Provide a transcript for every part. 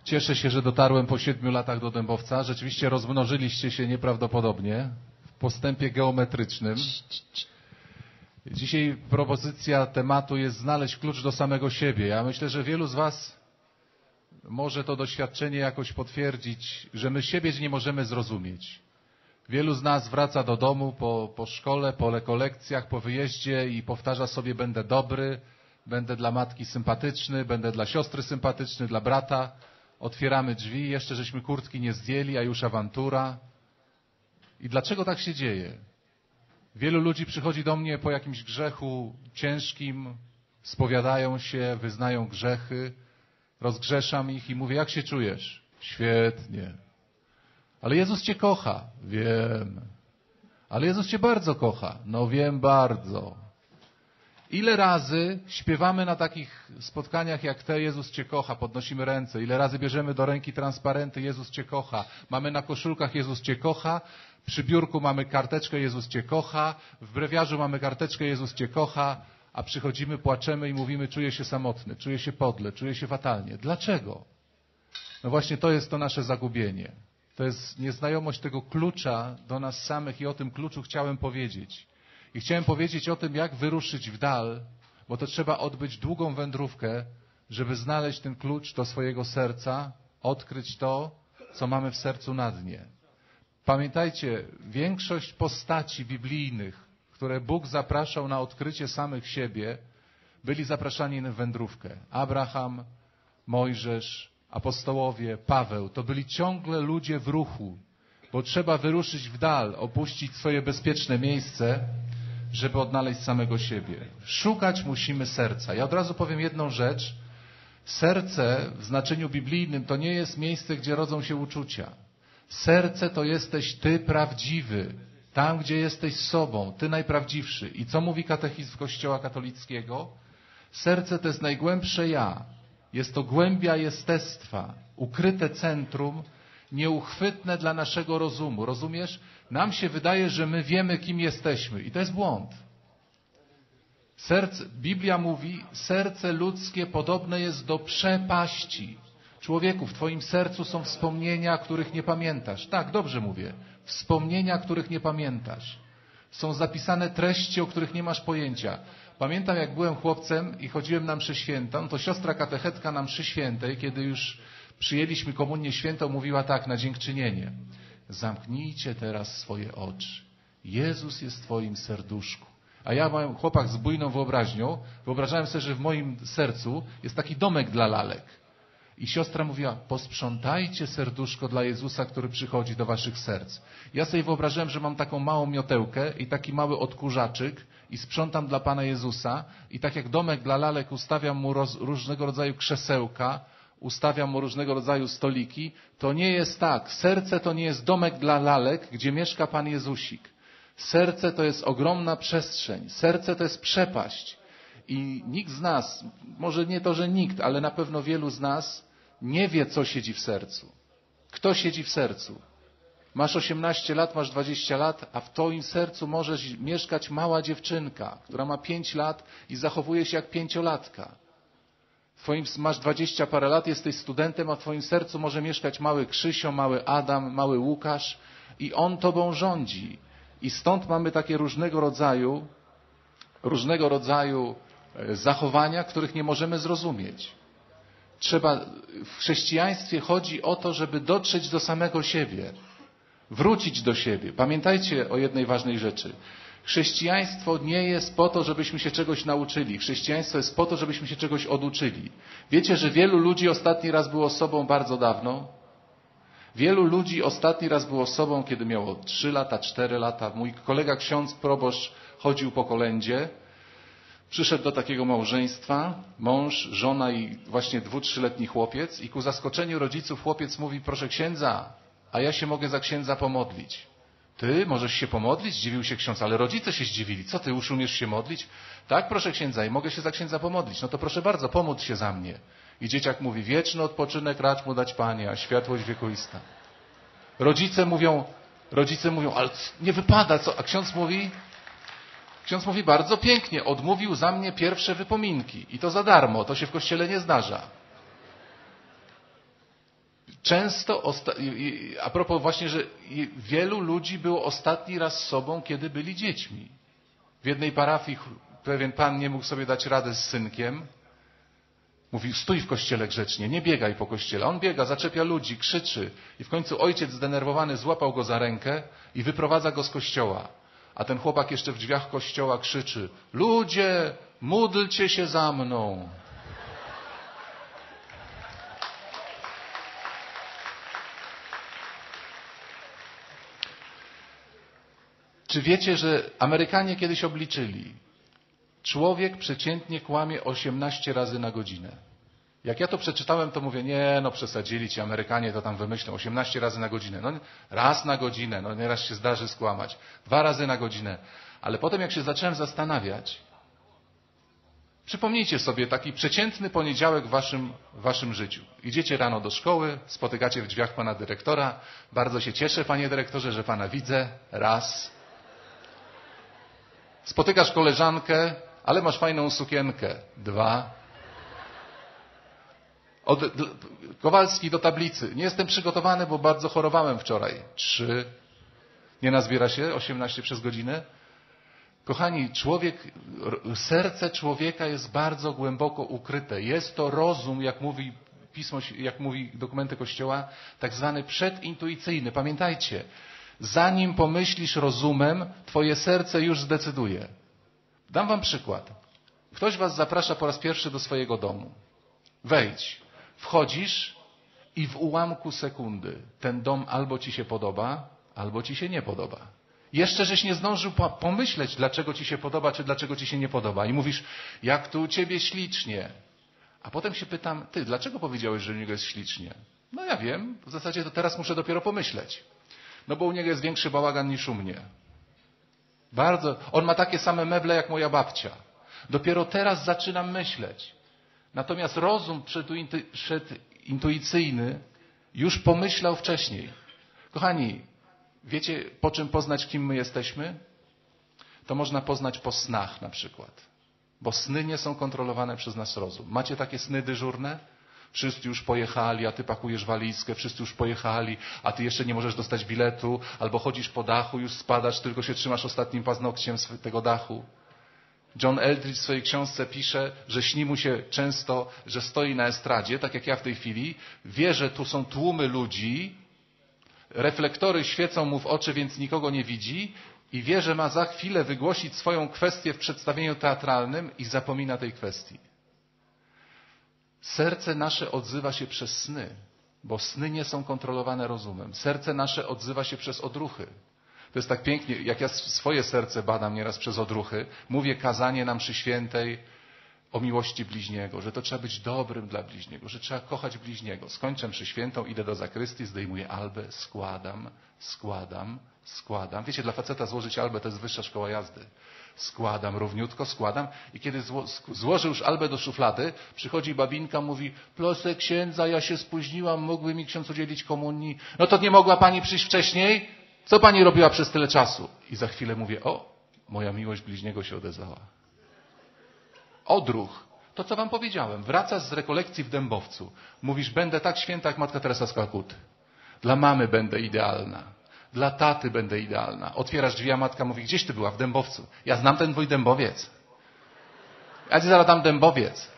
Cieszę się, że dotarłem po 7 latach do Dębowca. Rzeczywiście rozmnożyliście się nieprawdopodobnie w postępie geometrycznym. Dzisiaj propozycja tematu jest znaleźć klucz do samego siebie. Ja myślę, że wielu z was może to doświadczenie jakoś potwierdzić, że my siebie nie możemy zrozumieć. Wielu z nas wraca do domu po szkole, po rekolekcjach, po wyjeździe i powtarza sobie: będę dobry, będę dla matki sympatyczny, będę dla siostry sympatyczny, dla brata. Otwieramy drzwi, jeszcze żeśmy kurtki nie zdjęli, a już awantura. I dlaczego tak się dzieje? Wielu ludzi przychodzi do mnie po jakimś grzechu ciężkim, spowiadają się, wyznają grzechy, rozgrzeszam ich i mówię: jak się czujesz? Świetnie. Ale Jezus cię kocha. Wiem. Ale Jezus cię bardzo kocha. No wiem bardzo. Ile razy śpiewamy na takich spotkaniach jak te: Jezus cię kocha, podnosimy ręce. Ile razy bierzemy do ręki transparenty: Jezus cię kocha. Mamy na koszulkach: Jezus cię kocha. Przy biurku mamy karteczkę: Jezus cię kocha. W brewiarzu mamy karteczkę: Jezus cię kocha. A przychodzimy, płaczemy i mówimy: czuję się samotny, czuję się podle, czuję się fatalnie. Dlaczego? No właśnie to jest to nasze zagubienie. To jest nieznajomość tego klucza do nas samych i o tym kluczu chciałem powiedzieć. I chciałem powiedzieć o tym, jak wyruszyć w dal, bo to trzeba odbyć długą wędrówkę, żeby znaleźć ten klucz do swojego serca, odkryć to, co mamy w sercu na dnie. Pamiętajcie, większość postaci biblijnych, które Bóg zapraszał na odkrycie samych siebie, byli zapraszani na wędrówkę. Abraham, Mojżesz, apostołowie, Paweł, to byli ciągle ludzie w ruchu, bo trzeba wyruszyć w dal, opuścić swoje bezpieczne miejsce, żeby odnaleźć samego siebie. Szukać musimy serca. Ja od razu powiem jedną rzecz. Serce w znaczeniu biblijnym to nie jest miejsce, gdzie rodzą się uczucia. Serce to jesteś ty prawdziwy. Tam, gdzie jesteś sobą, ty najprawdziwszy. I co mówi katechizm Kościoła katolickiego? Serce to jest najgłębsze ja. Jest to głębia jestestwa, ukryte centrum, nieuchwytne dla naszego rozumu. Rozumiesz? Nam się wydaje, że my wiemy, kim jesteśmy. I to jest błąd. Biblia mówi: serce ludzkie podobne jest do przepaści. Człowieku, w twoim sercu są wspomnienia, których nie pamiętasz. Tak, dobrze mówię. Wspomnienia, których nie pamiętasz. Są zapisane treści, o których nie masz pojęcia. Pamiętam, jak byłem chłopcem i chodziłem na mszę świętą, to siostra katechetka na mszy świętej, kiedy już przyjęliśmy komunię świętą, mówiła tak na dziękczynienie: zamknijcie teraz swoje oczy. Jezus jest w twoim serduszku. A ja, chłopak z bujną wyobraźnią, wyobrażałem sobie, że w moim sercu jest taki domek dla lalek. I siostra mówiła: posprzątajcie serduszko dla Jezusa, który przychodzi do waszych serc. Ja sobie wyobrażałem, że mam taką małą miotełkę i taki mały odkurzaczyk i sprzątam dla Pana Jezusa i tak jak domek dla lalek ustawiam mu różnego rodzaju krzesełka, ustawiam mu różnego rodzaju stoliki. To nie jest tak. Serce to nie jest domek dla lalek, gdzie mieszka Pan Jezusik. Serce to jest ogromna przestrzeń. Serce to jest przepaść. I nikt z nas, może nie to, że nikt, ale na pewno wielu z nas nie wie, co siedzi w sercu. Kto siedzi w sercu? Masz 18 lat, masz 20 lat, a w twoim sercu może mieszkać mała dziewczynka, która ma 5 lat i zachowuje się jak 5-latka. Masz 20 parę lat, jesteś studentem, a w twoim sercu może mieszkać mały Krzysio, mały Adam, mały Łukasz i on tobą rządzi. I stąd mamy takie różnego rodzaju zachowania, których nie możemy zrozumieć. W chrześcijaństwie chodzi o to, żeby dotrzeć do samego siebie, wrócić do siebie. Pamiętajcie o jednej ważnej rzeczy. Chrześcijaństwo nie jest po to, żebyśmy się czegoś nauczyli. Chrześcijaństwo jest po to, żebyśmy się czegoś oduczyli. Wiecie, że wielu ludzi ostatni raz było sobą bardzo dawno? Wielu ludzi ostatni raz było sobą, kiedy miało 3 lata, 4 lata. Mój kolega ksiądz proboszcz chodził po kolędzie. Przyszedł do takiego małżeństwa, mąż, żona i właśnie 2-3-letni chłopiec i ku zaskoczeniu rodziców chłopiec mówi: proszę księdza, a ja się mogę za księdza pomodlić. Ty możesz się pomodlić? Zdziwił się ksiądz, ale rodzice się zdziwili. Co ty, już umiesz się modlić? Tak, proszę księdza, i mogę się za księdza pomodlić. No to proszę bardzo, pomódl się za mnie. I dzieciak mówi: wieczny odpoczynek racz mu dać Panie, a światłość wiekuista. Rodzice mówią, ale nie wypada, co? A ksiądz mówi: bardzo pięknie, odmówił za mnie pierwsze wypominki. I to za darmo, to się w kościele nie zdarza. Często, a propos właśnie, że wielu ludzi było ostatni raz sobą, kiedy byli dziećmi. W jednej parafii pewien pan nie mógł sobie dać radę z synkiem. Mówi, stój w kościele grzecznie, nie biegaj po kościele. On biega, zaczepia ludzi, krzyczy. I w końcu ojciec zdenerwowany złapał go za rękę i wyprowadza go z kościoła. A ten chłopak jeszcze w drzwiach kościoła krzyczy, ludzie, módlcie się za mną. Czy wiecie, że Amerykanie kiedyś obliczyli, człowiek przeciętnie kłamie 18 razy na godzinę. Jak ja to przeczytałem, to mówię, nie, no przesadzili ci Amerykanie, to tam wymyślą 18 razy na godzinę. No raz na godzinę, no nieraz się zdarzy skłamać. 2 razy na godzinę. Ale potem jak się zacząłem zastanawiać, przypomnijcie sobie taki przeciętny poniedziałek w waszym życiu. Idziecie rano do szkoły, spotykacie w drzwiach pana dyrektora. Bardzo się cieszę, panie dyrektorze, że pana widzę. Raz. Spotykasz koleżankę, ale masz fajną sukienkę. 2. Kowalski do tablicy. Nie jestem przygotowany, bo bardzo chorowałem wczoraj. 3. Nie nazbiera się 18 przez godzinę? Kochani, serce człowieka jest bardzo głęboko ukryte. Jest to rozum, jak mówi Pismo, jak mówi dokumenty Kościoła, tak zwany przedintuicyjny. Pamiętajcie, zanim pomyślisz rozumem, twoje serce już zdecyduje. Dam wam przykład. Ktoś was zaprasza po raz pierwszy do swojego domu. Wejdź. Wchodzisz i w ułamku sekundy ten dom albo ci się podoba, albo ci się nie podoba. Jeszcze żeś nie zdążył pomyśleć, dlaczego ci się podoba, czy dlaczego ci się nie podoba. I mówisz, jak tu u ciebie ślicznie. A potem się pytam, ty, dlaczego powiedziałeś, że u niego jest ślicznie? No ja wiem, w zasadzie to teraz muszę dopiero pomyśleć. No bo u niego jest większy bałagan niż u mnie. Bardzo. On ma takie same meble jak moja babcia. Dopiero teraz zaczynam myśleć. Natomiast rozum przedintuicyjny już pomyślał wcześniej. Kochani, wiecie po czym poznać, kim my jesteśmy? To można poznać po snach na przykład. Bo sny nie są kontrolowane przez nasz rozum. Macie takie sny dyżurne? Wszyscy już pojechali, a ty pakujesz walizkę, wszyscy już pojechali, a ty jeszcze nie możesz dostać biletu, albo chodzisz po dachu, już spadasz, tylko się trzymasz ostatnim paznokciem tego dachu. John Eldridge w swojej książce pisze, że śni mu się często, że stoi na estradzie, tak jak ja w tej chwili, wie, że tu są tłumy ludzi, reflektory świecą mu w oczy, więc nikogo nie widzi i wie, że ma za chwilę wygłosić swoją kwestię w przedstawieniu teatralnym i zapomina tej kwestii. Serce nasze odzywa się przez sny, bo sny nie są kontrolowane rozumem. Serce nasze odzywa się przez odruchy. To jest tak pięknie, jak ja swoje serce badam nieraz przez odruchy, mówię kazanie na mszy świętej o miłości bliźniego, że to trzeba być dobrym dla bliźniego, że trzeba kochać bliźniego. Skończę mszę świętą, idę do zakrystii, zdejmuję albę, składam. Wiecie, dla faceta złożyć albę to jest wyższa szkoła jazdy. Składam, równiutko składam i kiedy złożę już albę do szuflady, przychodzi babinka, mówi, proszę księdza, ja się spóźniłam, mógłby mi ksiądz udzielić komunii. No to nie mogła pani przyjść wcześniej? Co pani robiła przez tyle czasu? I za chwilę mówię, o, moja miłość bliźniego się odezwała. Odruch. To, co wam powiedziałem. Wracasz z rekolekcji w Dębowcu. Mówisz, będę tak święta jak Matka Teresa z Kalkuty. Dla mamy będę idealna. Dla taty będę idealna. Otwierasz drzwi, a matka mówi, gdzieś ty była? W Dębowcu. Ja znam ten twój Dębowiec. Ja ci zaraz dam Dębowiec.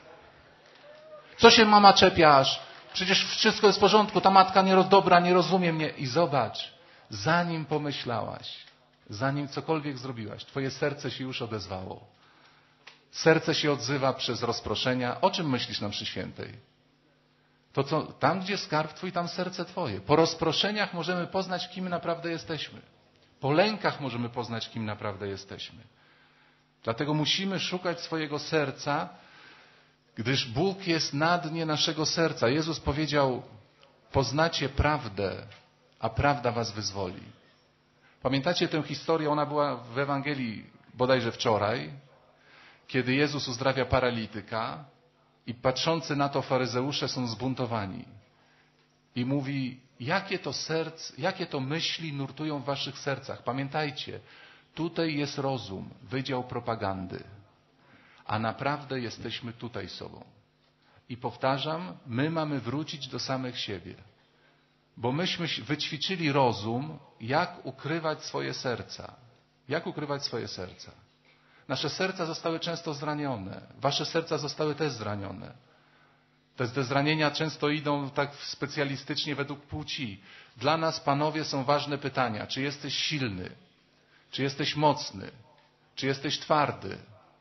Co się mama czepiasz? Przecież wszystko jest w porządku. Ta matka dobra, nie rozumie mnie. I zobacz, zanim pomyślałaś, zanim cokolwiek zrobiłaś, twoje serce się już odezwało. Serce się odzywa przez rozproszenia. O czym myślisz na mszy świętej? To co, tam gdzie skarb twój, tam serce twoje. Po rozproszeniach możemy poznać, kim naprawdę jesteśmy. Po lękach możemy poznać, kim naprawdę jesteśmy. Dlatego musimy szukać swojego serca, gdyż Bóg jest na dnie naszego serca. Jezus powiedział, poznacie prawdę, a prawda was wyzwoli. Pamiętacie tę historię? Ona była w Ewangelii bodajże wczoraj, kiedy Jezus uzdrawia paralityka i patrzący na to faryzeusze są zbuntowani. I mówi, jakie to myśli nurtują w waszych sercach. Pamiętajcie, tutaj jest rozum, wydział propagandy, a naprawdę jesteśmy tutaj sobą. I powtarzam, my mamy wrócić do samych siebie. Bo myśmy wyćwiczyli rozum, jak ukrywać swoje serca. Jak ukrywać swoje serca. Nasze serca zostały często zranione. Wasze serca zostały też zranione. Te zranienia często idą tak specjalistycznie według płci. Dla nas, panowie, są ważne pytania. Czy jesteś silny? Czy jesteś mocny? Czy jesteś twardy?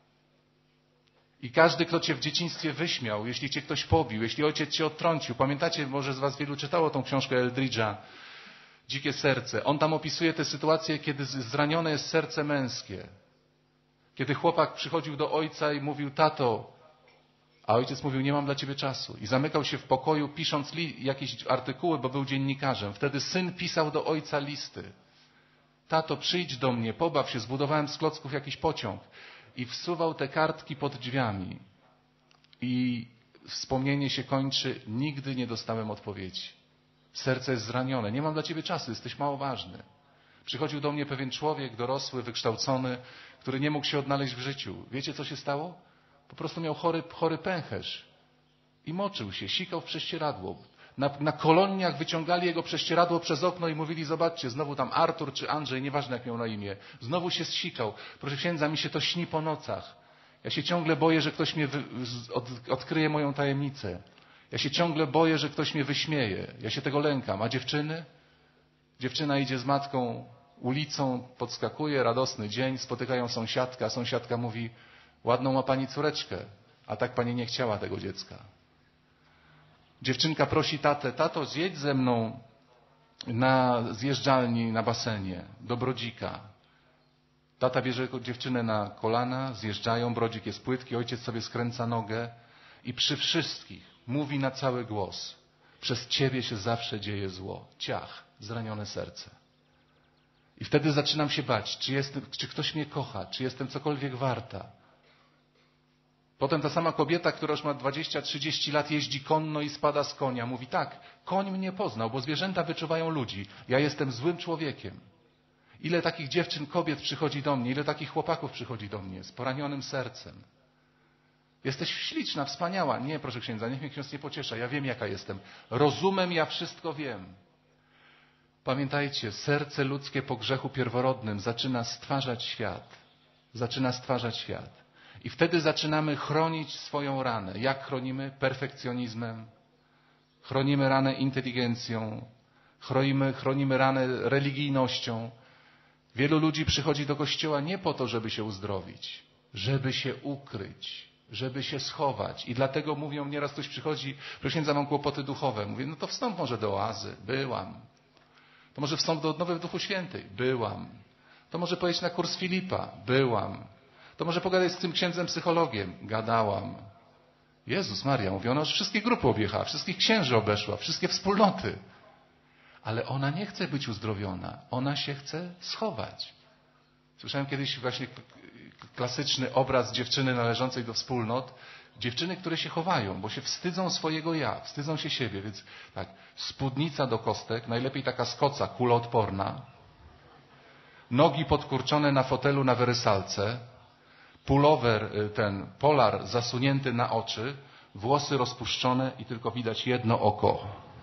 I każdy, kto cię w dzieciństwie wyśmiał, jeśli cię ktoś pobił, jeśli ojciec cię odtrącił. Pamiętacie, może z was wielu czytało tą książkę Eldridge'a, Dzikie serce. On tam opisuje tę sytuację, kiedy zranione jest serce męskie. Kiedy chłopak przychodził do ojca i mówił: tato, a ojciec mówił: nie mam dla ciebie czasu. I zamykał się w pokoju, pisząc jakieś artykuły, bo był dziennikarzem. Wtedy syn pisał do ojca listy. Tato, przyjdź do mnie, pobaw się, zbudowałem z klocków jakiś pociąg. I wsuwał te kartki pod drzwiami. I wspomnienie się kończy: nigdy nie dostałem odpowiedzi. Serce jest zranione, nie mam dla ciebie czasu, jesteś mało ważny. Przychodził do mnie pewien człowiek, dorosły, wykształcony, który nie mógł się odnaleźć w życiu. Wiecie, co się stało? Po prostu miał chory pęcherz. I moczył się, sikał w prześcieradło. Na koloniach wyciągali jego prześcieradło przez okno i mówili: zobaczcie, znowu tam Artur czy Andrzej, nieważne jak miał na imię, znowu się zsikał. Proszę księdza, mi się to śni po nocach. Ja się ciągle boję, że ktoś mnie odkryje moją tajemnicę. Ja się ciągle boję, że ktoś mnie wyśmieje. Ja się tego lękam. A dziewczyny? Dziewczyna idzie z matką ulicą, podskakuje, radosny dzień, spotykają sąsiadkę, a sąsiadka mówi: ładną ma pani córeczkę, a tak pani nie chciała tego dziecka. Dziewczynka prosi tatę: tato, zjedź ze mną na zjeżdżalni na basenie do Brodzika. Tata bierze dziewczynę na kolana, zjeżdżają, Brodzik jest płytki, ojciec sobie skręca nogę i przy wszystkich mówi na cały głos: przez ciebie się zawsze dzieje zło. Ciach, zranione serce. I wtedy zaczynam się bać, czy ktoś mnie kocha, czy jestem cokolwiek warta. Potem ta sama kobieta, która już ma 20-30 lat, jeździ konno i spada z konia. Mówi: tak, koń mnie poznał, bo zwierzęta wyczuwają ludzi. Ja jestem złym człowiekiem. Ile takich dziewczyn, kobiet przychodzi do mnie, ile takich chłopaków przychodzi do mnie z poranionym sercem. Jesteś śliczna, wspaniała. Nie, proszę księdza, niech mnie ksiądz nie pociesza. Ja wiem, jaka jestem. Rozumem ja wszystko wiem. Pamiętajcie, serce ludzkie po grzechu pierworodnym zaczyna stwarzać świat. Zaczyna stwarzać świat. I wtedy zaczynamy chronić swoją ranę. Jak chronimy? Perfekcjonizmem. Chronimy ranę inteligencją. Chronimy ranę religijnością. Wielu ludzi przychodzi do kościoła nie po to, żeby się uzdrowić, żeby się ukryć, żeby się schować. I dlatego mówią, nieraz ktoś przychodzi: proszę księdza, mam kłopoty duchowe. Mówię: no to wstąp może do oazy. Byłam. To może wstąp do odnowy w Duchu Świętej. Byłam. To może pojedź na kurs Filipa. Byłam. To może pogadaj z tym księdzem psychologiem. Gadałam. Jezus Maria, mówi, ona już wszystkie grupy objechała, wszystkich księży obeszła, wszystkie wspólnoty. Ale ona nie chce być uzdrowiona. Ona się chce schować. Słyszałem kiedyś właśnie klasyczny obraz dziewczyny należącej do wspólnot. Dziewczyny, które się chowają, bo się wstydzą swojego ja, wstydzą się siebie. Więc tak, spódnica do kostek, najlepiej taka z koca, kuloodporna. Nogi podkurczone na fotelu na werysalce. Pulower, polar zasunięty na oczy. Włosy rozpuszczone i tylko widać jedno oko.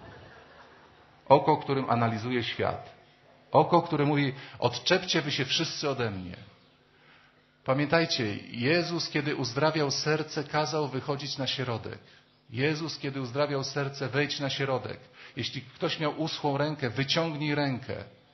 Oko, którym analizuje świat. Oko, które mówi: odczepcie wy się wszyscy ode mnie. Pamiętajcie, Jezus, kiedy uzdrawiał serce, kazał wychodzić na środek. Jezus, kiedy uzdrawiał serce, wejdź na środek. Jeśli ktoś miał uschłą rękę, wyciągnij rękę.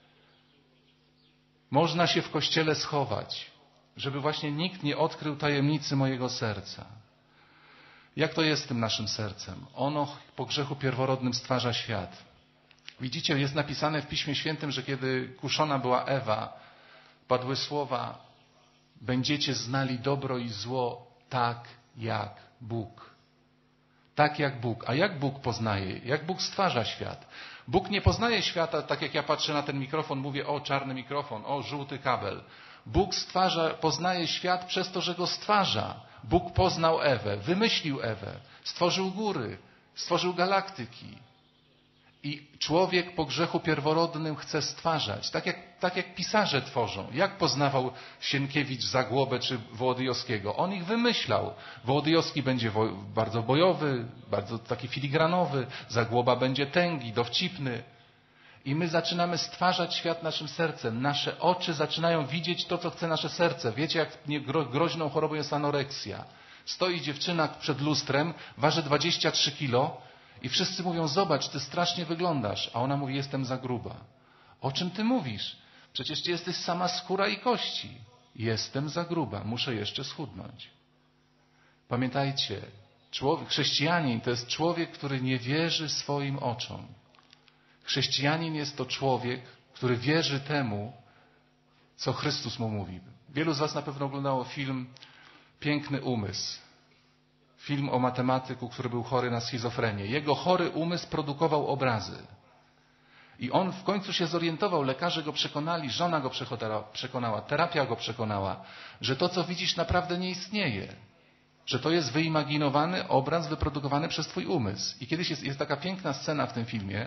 Można się w kościele schować, żeby właśnie nikt nie odkrył tajemnicy mojego serca. Jak to jest z tym naszym sercem? Ono po grzechu pierworodnym stwarza świat. Widzicie, jest napisane w Piśmie Świętym, że kiedy kuszona była Ewa, padły słowa: będziecie znali dobro i zło tak jak Bóg. Tak jak Bóg. A jak Bóg poznaje? Jak Bóg stwarza świat? Bóg nie poznaje świata, tak jak ja patrzę na ten mikrofon, mówię: o, czarny mikrofon, o, żółty kabel. Bóg poznaje świat przez to, że go stwarza. Bóg poznał Ewę, wymyślił Ewę, stworzył góry, stworzył galaktyki. I człowiek po grzechu pierworodnym chce stwarzać, tak jak pisarze tworzą. Jak poznawał Sienkiewicz Zagłobę czy Wołodyjowskiego? On ich wymyślał. Wołodyjowski będzie bardzo bojowy, bardzo taki filigranowy. Zagłoba będzie tęgi, dowcipny. I my zaczynamy stwarzać świat naszym sercem. Nasze oczy zaczynają widzieć to, co chce nasze serce. Wiecie, jak groźną chorobą jest anoreksja. Stoi dziewczyna przed lustrem, waży 23 kilo i wszyscy mówią, zobacz, ty strasznie wyglądasz. A ona mówi, jestem za gruba. O czym ty mówisz? Przecież ty jesteś sama skóra i kości. Jestem za gruba, muszę jeszcze schudnąć. Pamiętajcie, chrześcijanin to jest człowiek, który nie wierzy swoim oczom. Chrześcijanin jest to człowiek, który wierzy temu, co Chrystus mu mówi. Wielu z was na pewno oglądało film Piękny umysł. Film o matematyku, który był chory na schizofrenię. Jego chory umysł produkował obrazy. I on w końcu się zorientował, lekarze go przekonali, żona go przekonała, terapia go przekonała, że to, co widzisz, naprawdę nie istnieje. Że to jest wyimaginowany obraz wyprodukowany przez twój umysł. I kiedyś jest taka piękna scena w tym filmie,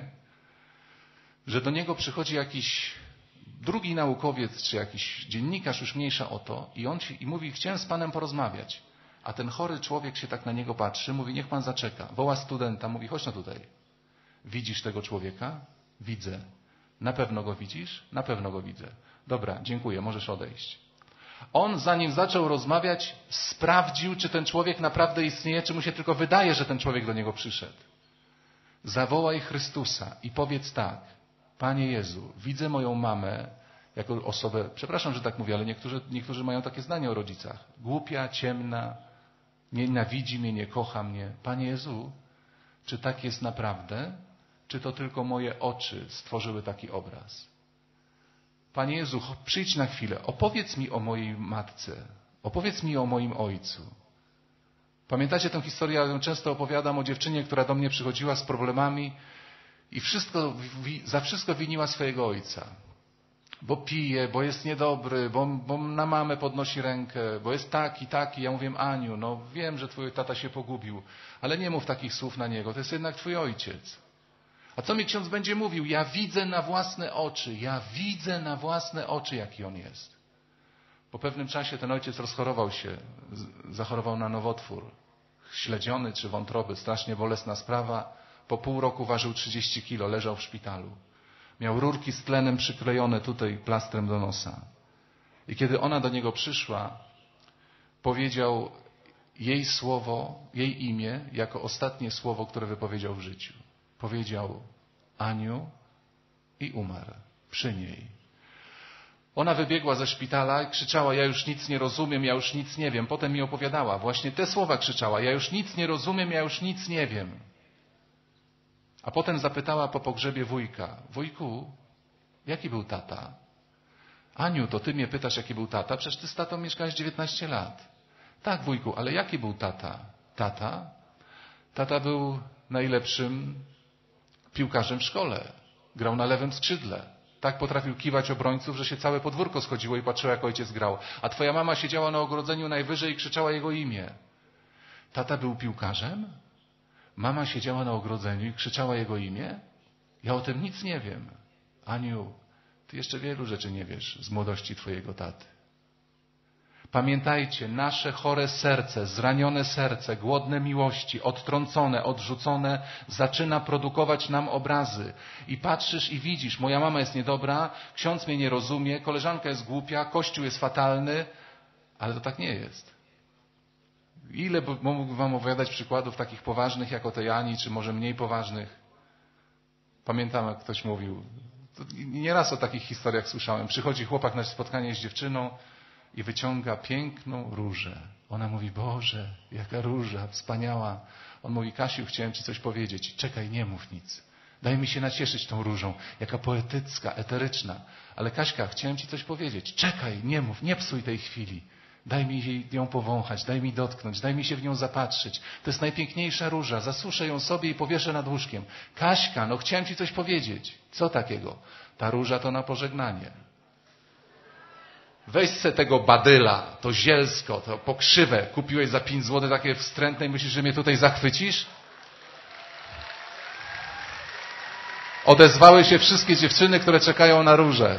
że do niego przychodzi jakiś drugi naukowiec, czy jakiś dziennikarz, już mniejsza o to, i mówi, chciałem z panem porozmawiać. A ten chory człowiek się tak na niego patrzy, mówi, niech pan zaczeka. Woła studenta, mówi, chodź no tutaj. Widzisz tego człowieka? Widzę. Na pewno go widzisz? Na pewno go widzę. Dobra, dziękuję, możesz odejść. On, zanim zaczął rozmawiać, sprawdził, czy ten człowiek naprawdę istnieje, czy mu się tylko wydaje, że ten człowiek do niego przyszedł. Zawołaj Chrystusa i powiedz tak. Panie Jezu, widzę moją mamę jako osobę, przepraszam, że tak mówię, ale niektórzy mają takie zdanie o rodzicach. Głupia, ciemna, nienawidzi mnie, nie kocha mnie. Panie Jezu, czy tak jest naprawdę? Czy to tylko moje oczy stworzyły taki obraz? Panie Jezu, przyjdź na chwilę, opowiedz mi o mojej matce, opowiedz mi o moim ojcu. Pamiętacie tę historię, ja ją często opowiadam o dziewczynie, która do mnie przychodziła z problemami i za wszystko winiła swojego ojca. Bo pije, bo jest niedobry, bo na mamę podnosi rękę, bo jest taki. Ja mówię, Aniu, no wiem, że twój tata się pogubił, ale nie mów takich słów na niego, to jest jednak twój ojciec. A co mi ksiądz będzie mówił? Ja widzę na własne oczy, jaki on jest. Po pewnym czasie ten ojciec rozchorował się, zachorował na nowotwór, śledziony czy wątroby, strasznie bolesna sprawa. Po pół roku ważył 30 kilo, leżał w szpitalu. Miał rurki z tlenem przyklejone tutaj plastrem do nosa. I kiedy ona do niego przyszła, powiedział jej słowo, jej imię, jako ostatnie słowo, które wypowiedział w życiu. Powiedział Aniu i umarł przy niej. Ona wybiegła ze szpitala i krzyczała, ja już nic nie rozumiem, ja już nic nie wiem. Potem mi opowiadała, właśnie te słowa krzyczała, ja już nic nie rozumiem, ja już nic nie wiem. A potem zapytała po pogrzebie wujka, wujku, jaki był tata? Aniu, to ty mnie pytasz, jaki był tata? Przecież ty z tatą mieszkałeś 19 lat. Tak, wujku, ale jaki był tata? Tata? Tata był najlepszym piłkarzem w szkole. Grał na lewym skrzydle. Tak potrafił kiwać obrońców, że się całe podwórko schodziło i patrzyło, jak ojciec grał. A twoja mama siedziała na ogrodzeniu najwyżej i krzyczała jego imię. Tata był piłkarzem? Mama siedziała na ogrodzeniu i krzyczała jego imię? Ja o tym nic nie wiem. Aniu, ty jeszcze wielu rzeczy nie wiesz z młodości twojego taty. Pamiętajcie, nasze chore serce, zranione serce, głodne miłości, odtrącone, odrzucone, zaczyna produkować nam obrazy. I patrzysz i widzisz, moja mama jest niedobra, ksiądz mnie nie rozumie, koleżanka jest głupia, kościół jest fatalny, ale to tak nie jest. Ile mógłbym wam opowiadać przykładów takich poważnych, jak o tej Ani, czy może mniej poważnych? Pamiętam, jak ktoś mówił, nieraz o takich historiach słyszałem. Przychodzi chłopak na spotkanie z dziewczyną i wyciąga piękną różę. Ona mówi, Boże, jaka róża, wspaniała. On mówi, Kasiu, chciałem ci coś powiedzieć. Czekaj, nie mów nic. Daj mi się nacieszyć tą różą, jaka poetycka, eteryczna. Ale Kaśka, chciałem ci coś powiedzieć. Czekaj, nie mów, nie psuj tej chwili. Daj mi ją powąchać, daj mi dotknąć, daj mi się w nią zapatrzyć. To jest najpiękniejsza róża. Zasuszę ją sobie i powieszę nad łóżkiem. Kaśka, no chciałem ci coś powiedzieć. Co takiego? Ta róża to na pożegnanie. Weź se tego badyla, to zielsko, to pokrzywe. Kupiłeś za 5 zł takie wstrętne i myślisz, że mnie tutaj zachwycisz? Odezwały się wszystkie dziewczyny, które czekają na różę.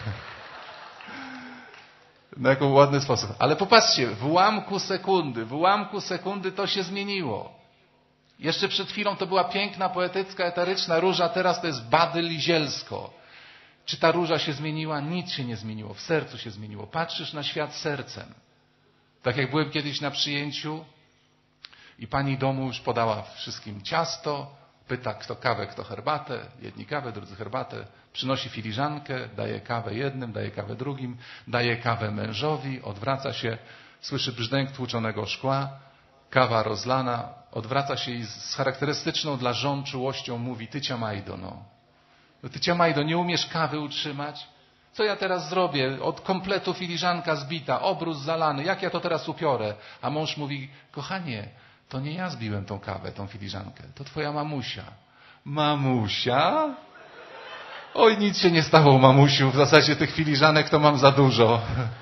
Na jaką ładny sposób. Ale popatrzcie, w ułamku sekundy to się zmieniło. Jeszcze przed chwilą to była piękna, poetycka, eteryczna róża, teraz to jest badyl i zielsko. Czy ta róża się zmieniła? Nic się nie zmieniło. W sercu się zmieniło. Patrzysz na świat sercem. Tak jak byłem kiedyś na przyjęciu i pani domu już podała wszystkim ciasto, pyta kto kawę, kto herbatę, jedni kawę, drudzy herbatę, przynosi filiżankę, daje kawę jednym, daje kawę drugim, daje kawę mężowi, odwraca się, słyszy brzdęk tłuczonego szkła, kawa rozlana, odwraca się i z charakterystyczną dla żon czułością mówi: ty ciamajdo, no. Ty ciamajdo, nie umiesz kawy utrzymać? Co ja teraz zrobię? Od kompletu filiżanka zbita, obrus zalany, jak ja to teraz upiorę? A mąż mówi: kochanie, to nie ja zbiłem tą kawę, tą filiżankę, to twoja mamusia. Mamusia? Oj, nic się nie stało, mamusiu, w zasadzie tych filiżanek to mam za dużo.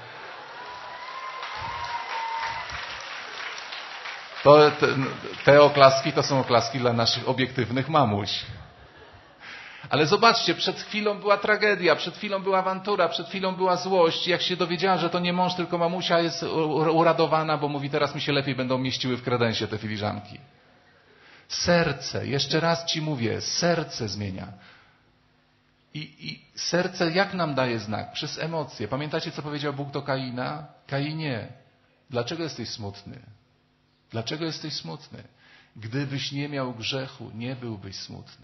Te oklaski to są oklaski dla naszych obiektywnych mamuś. Ale zobaczcie, przed chwilą była tragedia, przed chwilą była awantura, przed chwilą była złość. Jak się dowiedziała, że to nie mąż, tylko mamusia, jest uradowana, bo mówi: teraz mi się lepiej będą mieściły w kredensie te filiżanki. Serce, jeszcze raz ci mówię, serce zmienia. I serce jak nam daje znak? Przez emocje. Pamiętacie, co powiedział Bóg do Kaina? Kainie, dlaczego jesteś smutny? Dlaczego jesteś smutny? Gdybyś nie miał grzechu, nie byłbyś smutny.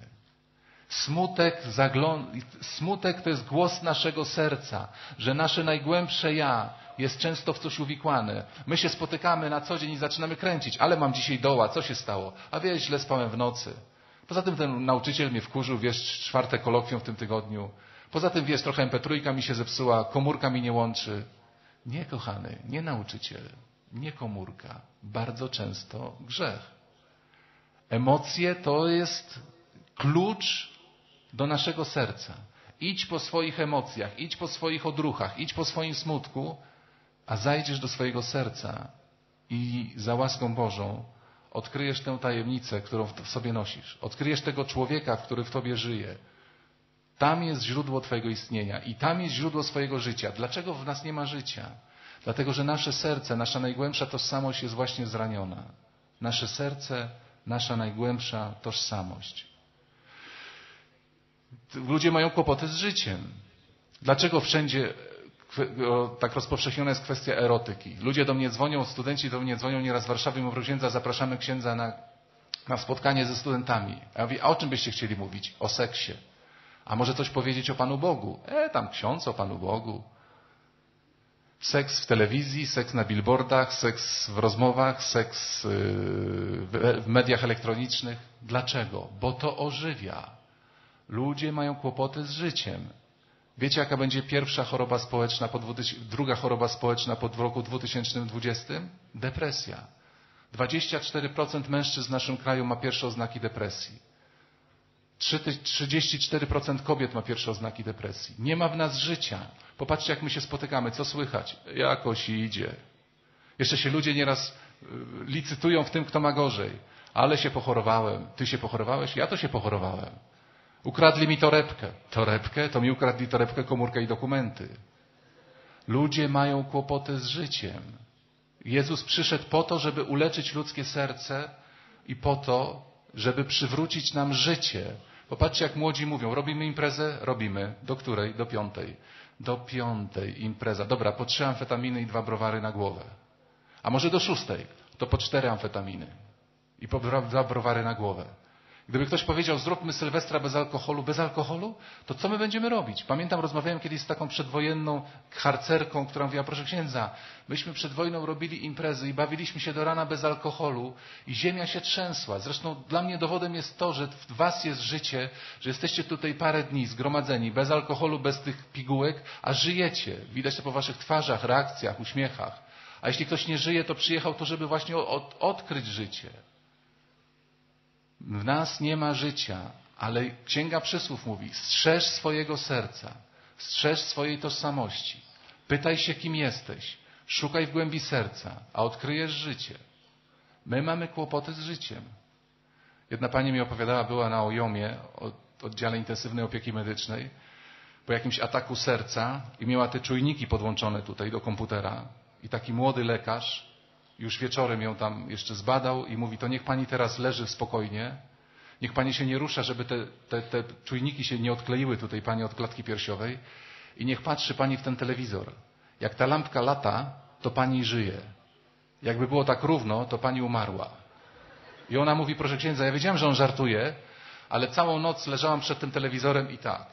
Smutek to jest głos naszego serca, że nasze najgłębsze ja jest często w coś uwikłane. My się spotykamy na co dzień i zaczynamy kręcić. Ale mam dzisiaj doła, co się stało? A wiesz, źle spałem w nocy. Poza tym ten nauczyciel mnie wkurzył, wiesz, 4. kolokwium w tym tygodniu. Poza tym, wiesz, trochę MP3 mi się zepsuła, komórka mi nie łączy. Nie, kochany, nie nauczyciel, nie komórka. Bardzo często grzech. Emocje to jest klucz do naszego serca. Idź po swoich emocjach, idź po swoich odruchach, idź po swoim smutku, a zajdziesz do swojego serca i za łaską Bożą odkryjesz tę tajemnicę, którą w sobie nosisz. Odkryjesz tego człowieka, który w tobie żyje. Tam jest źródło twojego istnienia i tam jest źródło swojego życia. Dlaczego w nas nie ma życia? Dlatego, że nasze serce, nasza najgłębsza tożsamość jest właśnie zraniona. Nasze serce, nasza najgłębsza tożsamość. Ludzie mają kłopoty z życiem. Dlaczego wszędzie tak rozpowszechniona jest kwestia erotyki? Ludzie do mnie dzwonią, studenci do mnie dzwonią nieraz z Warszawy i mówią: księdza, zapraszamy księdza na spotkanie ze studentami. A ja mówię: a o czym byście chcieli mówić? O seksie. A może coś powiedzieć o Panu Bogu? Tam ksiądz o Panu Bogu. Seks w telewizji, seks na billboardach, seks w rozmowach, seks w mediach elektronicznych. Dlaczego? Bo to ożywia. Ludzie mają kłopoty z życiem. Wiecie, jaka będzie pierwsza choroba społeczna, druga choroba społeczna po roku 2020? Depresja. 24% mężczyzn w naszym kraju ma pierwsze oznaki depresji. 34% kobiet ma pierwsze oznaki depresji. Nie ma w nas życia. Popatrzcie, jak my się spotykamy. Co słychać? Jakoś idzie. Jeszcze się ludzie nieraz licytują w tym, kto ma gorzej. Ale się pochorowałem. Ty się pochorowałeś? Ja to się pochorowałem. Ukradli mi torebkę. Torebkę? To mi ukradli torebkę, komórkę i dokumenty. Ludzie mają kłopoty z życiem. Jezus przyszedł po to, żeby uleczyć ludzkie serce i po to, żeby przywrócić nam życie. Popatrzcie, jak młodzi mówią: robimy imprezę? Robimy. Do której? Do 5. Do 5 impreza. Dobra, po 3 amfetaminy i 2 browary na głowę. A może do 6? To po 4 amfetaminy i po 2 browary na głowę. Gdyby ktoś powiedział: zróbmy Sylwestra bez alkoholu, to co my będziemy robić? Pamiętam, rozmawiałem kiedyś z taką przedwojenną harcerką, która mówiła: proszę księdza, myśmy przed wojną robili imprezy i bawiliśmy się do rana bez alkoholu i ziemia się trzęsła. Zresztą dla mnie dowodem jest to, że w was jest życie, że jesteście tutaj parę dni zgromadzeni, bez alkoholu, bez tych pigułek, a żyjecie. Widać to po waszych twarzach, reakcjach, uśmiechach. A jeśli ktoś nie żyje, to przyjechał to, żeby właśnie odkryć życie. W nas nie ma życia, ale Księga Przysłów mówi: strzeż swojego serca, strzeż swojej tożsamości. Pytaj się, kim jesteś. Szukaj w głębi serca, a odkryjesz życie. My mamy kłopoty z życiem. Jedna pani mi opowiadała, była na OJOM-ie, oddziale intensywnej opieki medycznej, po jakimś ataku serca i miała te czujniki podłączone tutaj do komputera. I taki młody lekarz Już wieczorem ją tam jeszcze zbadał i mówi, to niech pani teraz leży spokojnie, niech pani się nie rusza, żeby te czujniki się nie odkleiły tutaj pani od klatki piersiowej i niech patrzy pani w ten telewizor. Jak ta lampka lata, to pani żyje. Jakby było tak równo, to pani umarła. I ona mówi, proszę księdza, ja wiedziałem, że on żartuje, ale całą noc leżałam przed tym telewizorem i tak.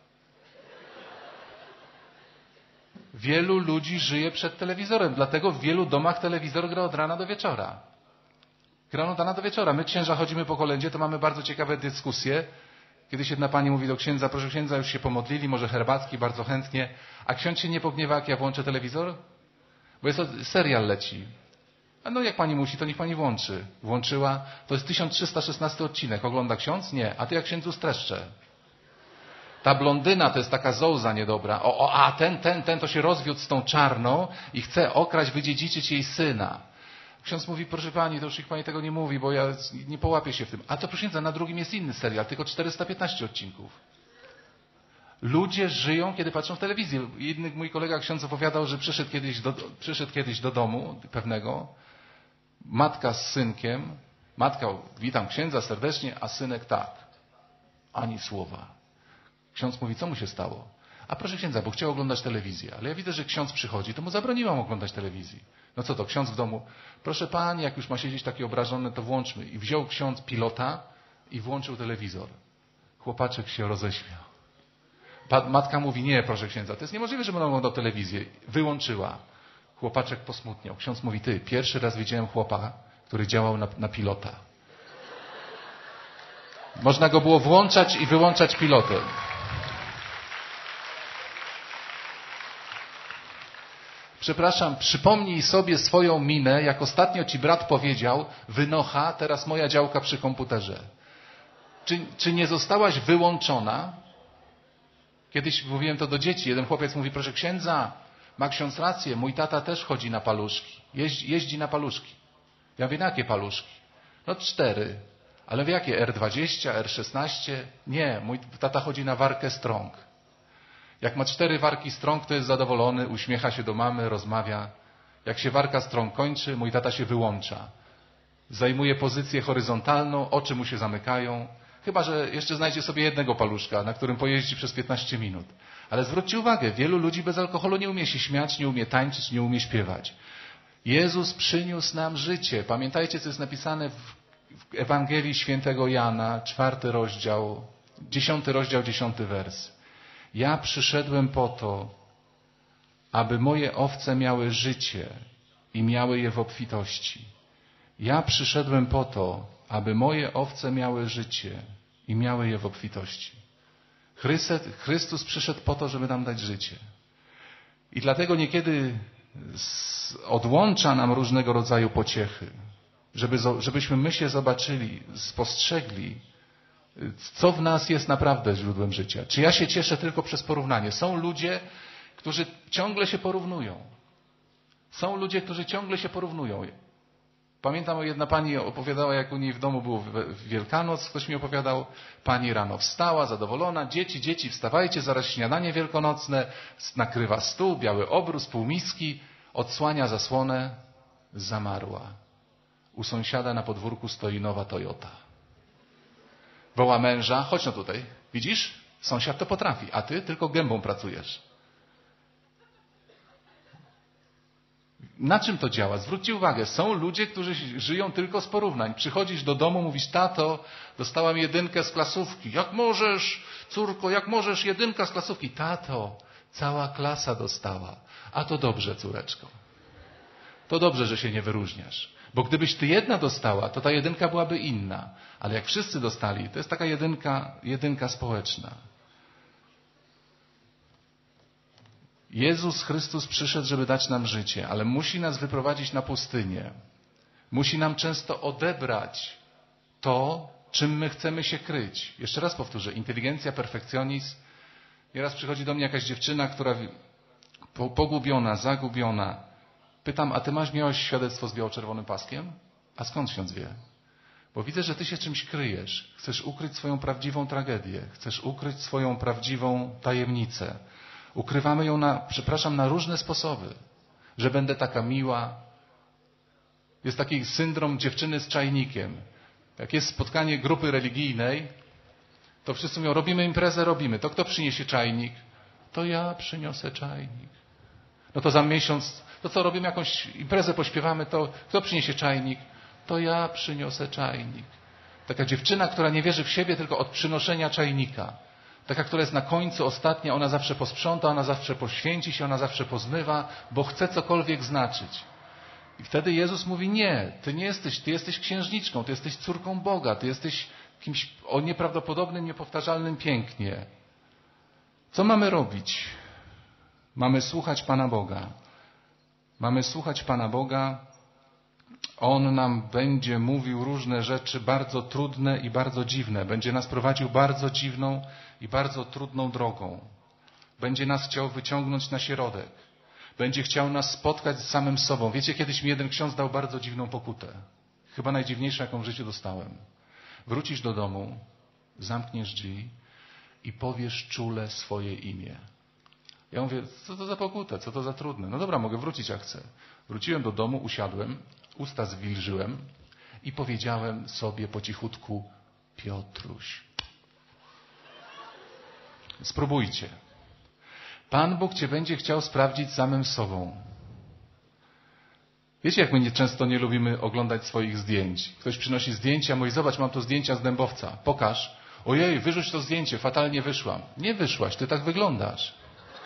Wielu ludzi żyje przed telewizorem, dlatego w wielu domach telewizor gra od rana do wieczora. Gra od rana do wieczora. My księża chodzimy po kolędzie, to mamy bardzo ciekawe dyskusje. Kiedyś jedna pani mówi do księdza, proszę księdza, już się pomodlili, może herbatki, bardzo chętnie. A ksiądz się nie pogniewa, jak ja włączę telewizor? Bo jest to serial leci. A no jak pani musi, to niech pani włączy. Włączyła, to jest 1316 odcinek. Ogląda ksiądz? Nie. A ty jak księdzu streszczę. Ta blondyna to jest taka zołza niedobra. A ten to się rozwiódł z tą czarną i chce okraść, wydziedziczyć jej syna. Ksiądz mówi, proszę pani, to już niech pani tego nie mówi, bo ja nie połapię się w tym. A to proszę księdza, na drugim jest inny serial, tylko 415 odcinków. Ludzie żyją, kiedy patrzą w telewizję. Inny mój kolega ksiądz opowiadał, że przyszedł kiedyś do domu pewnego, matka z synkiem, matka, witam księdza serdecznie, a synek tak, ani słowa. Ksiądz mówi, co mu się stało? A proszę księdza, bo chciał oglądać telewizję, ale ja widzę, że ksiądz przychodzi, to mu zabroniłam oglądać telewizji. No co to, ksiądz w domu? Proszę pani, jak już ma siedzieć taki obrażony, to włączmy. I wziął ksiądz pilota i włączył telewizor. Chłopaczek się roześmiał. Matka mówi, nie, proszę księdza, to jest niemożliwe, żeby on oglądał telewizję. Wyłączyła. Chłopaczek posmutniał. Ksiądz mówi, ty, pierwszy raz widziałem chłopa, który działał na pilota. Można go było włączać i wyłączać pilotem. Przepraszam, przypomnij sobie swoją minę, jak ostatnio ci brat powiedział, wynocha, teraz moja działka przy komputerze. Czy nie zostałaś wyłączona? Kiedyś mówiłem to do dzieci. Jeden chłopiec mówi, proszę księdza, ma ksiądz rację, mój tata też chodzi na paluszki. Jeździ na paluszki. Ja mówię, na jakie paluszki? No 4. Ale w jakie? R20, R16? Nie, mój tata chodzi na warkę strąg. Jak ma 4 warki strąg, to jest zadowolony, uśmiecha się do mamy, rozmawia. Jak się warka strąg kończy, mój tata się wyłącza. Zajmuje pozycję horyzontalną, oczy mu się zamykają. Chyba że jeszcze znajdzie sobie jednego paluszka, na którym pojeździ przez 15 minut. Ale zwróćcie uwagę, wielu ludzi bez alkoholu nie umie się śmiać, nie umie tańczyć, nie umie śpiewać. Jezus przyniósł nam życie. Pamiętajcie, co jest napisane w Ewangelii Świętego Jana, 4 rozdział, 10 rozdział, 10 wers. Ja przyszedłem po to, aby moje owce miały życie i miały je w obfitości. Ja przyszedłem po to, aby moje owce miały życie i miały je w obfitości. Chrystus przyszedł po to, żeby nam dać życie. I dlatego niekiedy odłącza nam różnego rodzaju pociechy, żebyśmy my się zobaczyli, spostrzegli, co w nas jest naprawdę źródłem życia. Czy ja się cieszę tylko przez porównanie? Są ludzie, którzy ciągle się porównują. Są ludzie, którzy ciągle się porównują. Pamiętam, jedna pani opowiadała, jak u niej w domu było w Wielkanoc. Ktoś mi opowiadał, pani rano wstała, zadowolona. Dzieci, wstawajcie, zaraz śniadanie wielkanocne. Nakrywa stół, biały obrus, półmiski. Odsłania zasłonę, zamarła. U sąsiada na podwórku stoi nowa Toyota. Woła męża, chodź no tutaj. Widzisz? Sąsiad to potrafi, a ty tylko gębą pracujesz. Na czym to działa? Zwróćcie uwagę, są ludzie, którzy żyją tylko z porównań. Przychodzisz do domu, mówisz, tato, dostałam 1 z klasówki. Jak możesz, córko, jak możesz, 1 z klasówki. Tato, cała klasa dostała. A to dobrze, córeczko. To dobrze, że się nie wyróżniasz. Bo gdybyś ty 1 dostała, to ta 1 byłaby inna. Ale jak wszyscy dostali, to jest taka 1 społeczna. Jezus Chrystus przyszedł, żeby dać nam życie, ale musi nas wyprowadzić na pustynię. Musi nam często odebrać to, czym my chcemy się kryć. Jeszcze raz powtórzę, inteligencja, perfekcjonizm. Nieraz przychodzi do mnie jakaś dziewczyna, która pogubiona, zagubiona. Pytam, a ty miałeś świadectwo z biało-czerwonym paskiem? A skąd ksiądz wie? Bo widzę, że ty się czymś kryjesz. Chcesz ukryć swoją prawdziwą tragedię. Chcesz ukryć swoją prawdziwą tajemnicę. Ukrywamy ją na różne sposoby. Że będę taka miła, Jest taki syndrom dziewczyny z czajnikiem. Jak jest spotkanie grupy religijnej, to wszyscy mówią, robimy imprezę, robimy. To kto przyniesie czajnik? To ja przyniosę czajnik. No to za miesiąc, to co, robimy jakąś imprezę, pośpiewamy, to kto przyniesie czajnik? To ja przyniosę czajnik. Taka dziewczyna, która nie wierzy w siebie, tylko od przynoszenia czajnika. Taka, która jest na końcu, ostatnia, ona zawsze posprząta, ona zawsze poświęci się, ona zawsze pozmywa, bo chce cokolwiek znaczyć. I wtedy Jezus mówi, nie, ty nie jesteś, ty jesteś księżniczką, ty jesteś córką Boga, ty jesteś kimś o nieprawdopodobnym, niepowtarzalnym pięknie. Co mamy robić? Mamy słuchać Pana Boga. Mamy słuchać Pana Boga. On nam będzie mówił różne rzeczy bardzo trudne i bardzo dziwne. Będzie nas prowadził bardzo dziwną i bardzo trudną drogą. Będzie nas chciał wyciągnąć na środek. Będzie chciał nas spotkać z samym sobą. Wiecie, kiedyś mi jeden ksiądz dał bardzo dziwną pokutę. Chyba najdziwniejszą, jaką w życiu dostałem. Wrócisz do domu, zamkniesz drzwi i powiesz czule swoje imię. Ja mówię, co to za pokuta, co to za trudne? No dobra, mogę wrócić jak chcę. Wróciłem do domu, usiadłem, usta zwilżyłem i powiedziałem sobie po cichutku, Piotruś. Spróbujcie. Pan Bóg cię będzie chciał sprawdzić samym sobą. Wiecie, jak my często nie lubimy oglądać swoich zdjęć. Ktoś przynosi zdjęcia, mówi, zobacz, mam tu zdjęcia z dębowca. Pokaż. Ojej, wyrzuć to zdjęcie, fatalnie wyszłam. Nie wyszłaś, ty tak wyglądasz.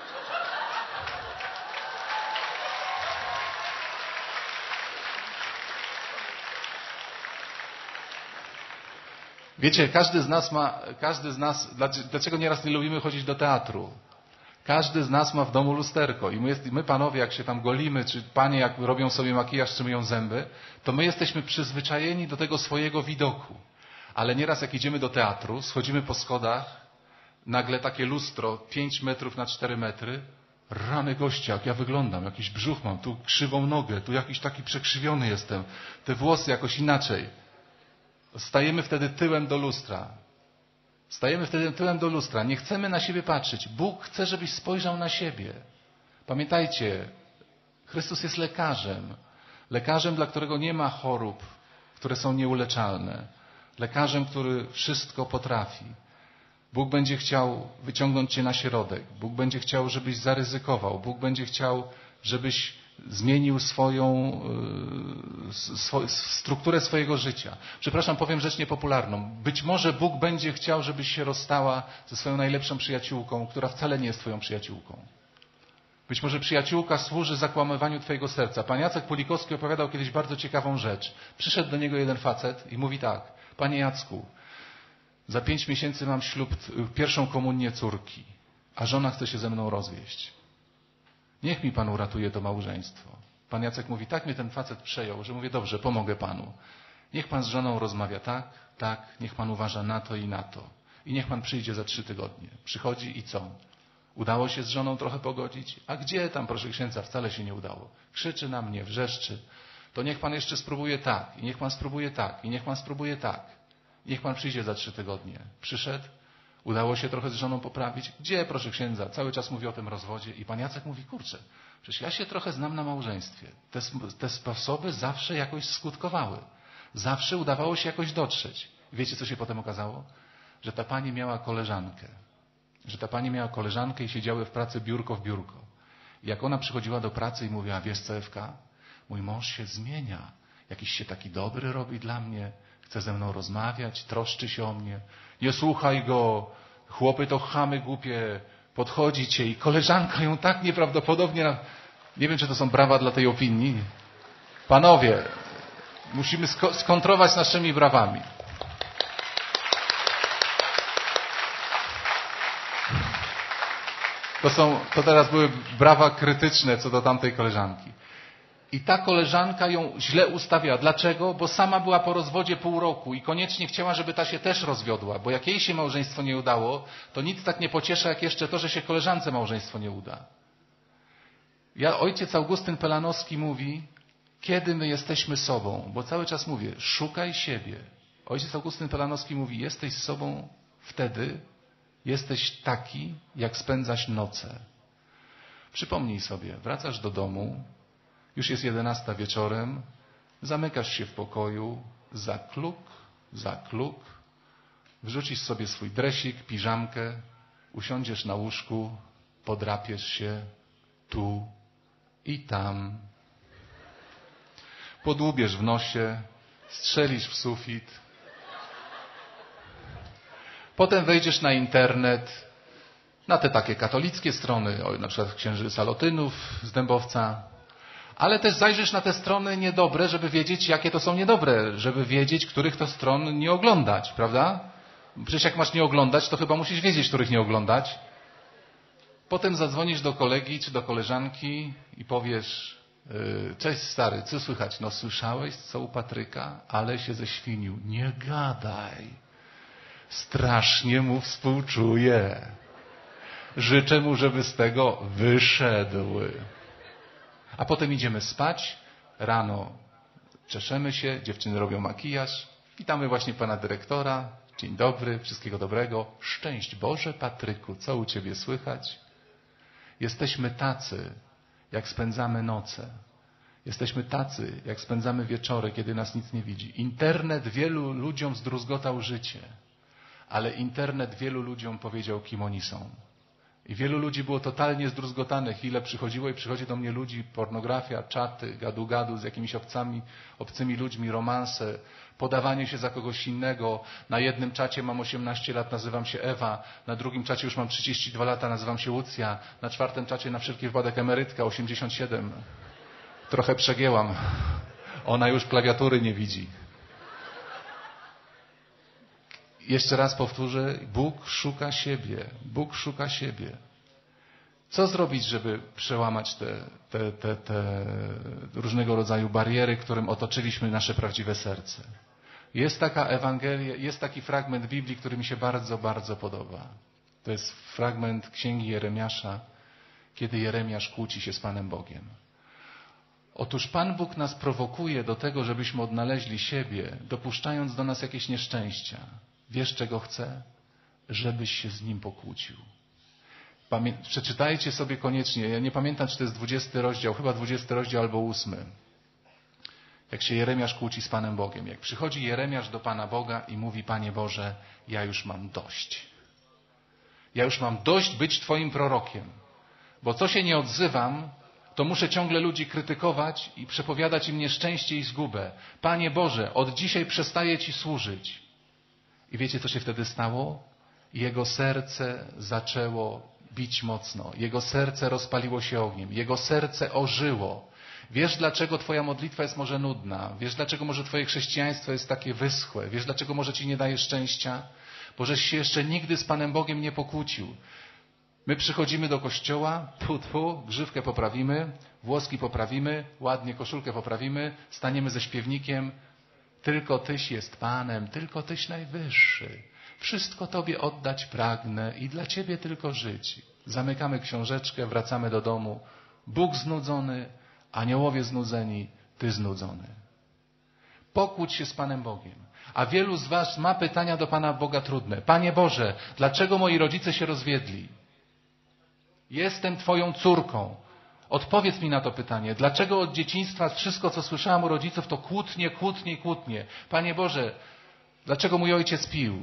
Wiecie, każdy z nas, dlaczego nieraz nie lubimy chodzić do teatru? Każdy z nas ma w domu lusterko i my panowie, jak się tam golimy, czy panie, jak robią sobie makijaż, czy myją zęby, to my jesteśmy przyzwyczajeni do tego swojego widoku. Ale nieraz jak idziemy do teatru, schodzimy po schodach, nagle takie lustro, 5 metrów na 4 metry, rany gościa, jak ja wyglądam, jakiś brzuch mam, tu krzywą nogę, tu jakiś taki przekrzywiony jestem, te włosy jakoś inaczej. Stajemy wtedy tyłem do lustra. Stajemy wtedy tyłem do lustra. Nie chcemy na siebie patrzeć. Bóg chce, żebyś spojrzał na siebie. Pamiętajcie, Chrystus jest lekarzem. Lekarzem, dla którego nie ma chorób, które są nieuleczalne. Lekarzem, który wszystko potrafi. Bóg będzie chciał wyciągnąć cię na środek. Bóg będzie chciał, żebyś zaryzykował. Bóg będzie chciał, żebyś zmienił strukturę swojego życia. Przepraszam, powiem rzecz niepopularną. Być może Bóg będzie chciał, żebyś się rozstała ze swoją najlepszą przyjaciółką, która wcale nie jest twoją przyjaciółką. Być może przyjaciółka służy zakłamywaniu twojego serca. Pan Jacek Pulikowski opowiadał kiedyś bardzo ciekawą rzecz. Przyszedł do niego jeden facet i mówi tak. Panie Jacku, za 5 miesięcy mam ślub, pierwszą komunię córki, a żona chce się ze mną rozwieść. Niech mi Pan uratuje to małżeństwo. Pan Jacek mówi, tak mnie ten facet przejął, że mówię, dobrze, pomogę Panu. Niech Pan z żoną rozmawia tak, niech Pan uważa na to i na to. I niech Pan przyjdzie za 3 tygodnie. Przychodzi i co? Udało się z żoną trochę pogodzić? A gdzie tam, proszę księdza, wcale się nie udało. Krzyczy na mnie, wrzeszczy. To niech Pan jeszcze spróbuje tak, i niech Pan spróbuje tak, i niech Pan spróbuje tak. Niech Pan przyjdzie za 3 tygodnie. Przyszedł? Udało się trochę z żoną poprawić? Gdzie, proszę księdza? Cały czas mówi o tym rozwodzie i pan Jacek mówi, kurczę, przecież ja się trochę znam na małżeństwie. Te sposoby zawsze jakoś skutkowały. Zawsze udawało się jakoś dotrzeć. Wiecie, co się potem okazało? Że ta pani miała koleżankę. I siedziały w pracy biurko w biurko. I jak ona przychodziła do pracy i mówiła, wiesz co, Ewka, mój mąż się zmienia. Jakiś się taki dobry robi dla mnie. Chce ze mną rozmawiać, troszczy się o mnie. Nie słuchaj go, chłopy to chamy głupie, podchodzi cię i koleżanka ją tak nieprawdopodobnie... Nie wiem, czy to są brawa dla tej opinii. Panowie, musimy skontrować naszymi brawami. To teraz były brawa krytyczne co do tamtej koleżanki. I ta koleżanka ją źle ustawiała. Dlaczego? Bo sama była po rozwodzie pół roku i koniecznie chciała, żeby ta się też rozwiodła. Bo jak jej się małżeństwo nie udało, to nic tak nie pociesza, jak jeszcze to, że się koleżance małżeństwo nie uda. Ojciec Augustyn Pelanowski mówi, kiedy my jesteśmy sobą, bo cały czas mówię, szukaj siebie. Ojciec Augustyn Pelanowski mówi, jesteś sobą wtedy, jesteś taki, jak spędzasz noce. Przypomnij sobie, wracasz do domu, już jest 11 wieczorem, Zamykasz się w pokoju, zakluk, wrzucisz sobie swój dresik, piżamkę, usiądziesz na łóżku, podrapiesz się tu i tam. Podłubiesz w nosie, strzelisz w sufit. Potem wejdziesz na internet, na te takie katolickie strony, na przykład Księżyca Lotynów z Dębowca, ale też zajrzysz na te strony niedobre, żeby wiedzieć, jakie to są niedobre, żeby wiedzieć, których to stron nie oglądać, prawda? Przecież jak masz nie oglądać, to chyba musisz wiedzieć, których nie oglądać. Potem zadzwonisz do kolegi czy do koleżanki i powiesz: cześć stary, co słychać? No słyszałeś, co u Patryka? Ale się ześwinił. Nie gadaj. Strasznie mu współczuję. Życzę mu, żeby z tego wyszedł. A potem idziemy spać. Rano czeszemy się, dziewczyny robią makijaż. Witamy właśnie pana dyrektora. Dzień dobry, wszystkiego dobrego. Szczęść Boże, Patryku, co u ciebie słychać? Jesteśmy tacy, jak spędzamy noce. Jesteśmy tacy, jak spędzamy wieczory, kiedy nas nic nie widzi. Internet wielu ludziom zdruzgotał życie, ale internet wielu ludziom powiedział, kim oni są. I wielu ludzi było totalnie zdruzgotanych. Ile przychodziło i przychodzi do mnie ludzi, pornografia, czaty, gadu-gadu z jakimiś obcymi ludźmi, romanse, podawanie się za kogoś innego. Na jednym czacie mam 18 lat, nazywam się Ewa. Na drugim czacie już mam 32 lata, nazywam się Łucja. Na czwartym czacie na wszelki wypadek emerytka, 87. Trochę przegięłam. Ona już klawiatury nie widzi. Jeszcze raz powtórzę, Bóg szuka siebie. Bóg szuka siebie. Co zrobić, żeby przełamać te różnego rodzaju bariery, którym otoczyliśmy nasze prawdziwe serce? Jest taka Ewangelia, jest taki fragment Biblii, który mi się bardzo, bardzo podoba. To jest fragment Księgi Jeremiasza, kiedy Jeremiasz kłóci się z Panem Bogiem. Otóż Pan Bóg nas prowokuje do tego, żebyśmy odnaleźli siebie, dopuszczając do nas jakieś nieszczęścia. Wiesz, czego chce? Żebyś się z Nim pokłócił. Przeczytajcie sobie koniecznie. Ja nie pamiętam, czy to jest 20 rozdział, chyba 20 rozdział albo 8. Jak się Jeremiasz kłóci z Panem Bogiem. Jak przychodzi Jeremiasz do Pana Boga i mówi: Panie Boże, ja już mam dość. Ja już mam dość być Twoim prorokiem. Bo co się nie odzywam, to muszę ciągle ludzi krytykować i przepowiadać im nieszczęście i zgubę. Panie Boże, od dzisiaj przestaję Ci służyć. I wiecie, co się wtedy stało? Jego serce zaczęło bić mocno. Jego serce rozpaliło się ogniem. Jego serce ożyło. Wiesz, dlaczego Twoja modlitwa jest może nudna? Wiesz, dlaczego może Twoje chrześcijaństwo jest takie wyschłe? Wiesz, dlaczego może Ci nie daje szczęścia? Bo żeś się jeszcze nigdy z Panem Bogiem nie pokłócił. My przychodzimy do kościoła, grzywkę poprawimy, włoski poprawimy, ładnie koszulkę poprawimy, staniemy ze śpiewnikiem. Tylko Tyś jest Panem, tylko Tyś najwyższy. Wszystko Tobie oddać pragnę i dla Ciebie tylko żyć. Zamykamy książeczkę, wracamy do domu. Bóg znudzony, aniołowie znudzeni, Ty znudzony. Pokłóć się z Panem Bogiem. A wielu z Was ma pytania do Pana Boga trudne. Panie Boże, dlaczego moi rodzice się rozwiedli? Jestem Twoją córką. Odpowiedz mi na to pytanie. Dlaczego od dzieciństwa wszystko, co słyszałam u rodziców, to kłótnie, kłótnie i kłótnie? Panie Boże, dlaczego mój ojciec pił?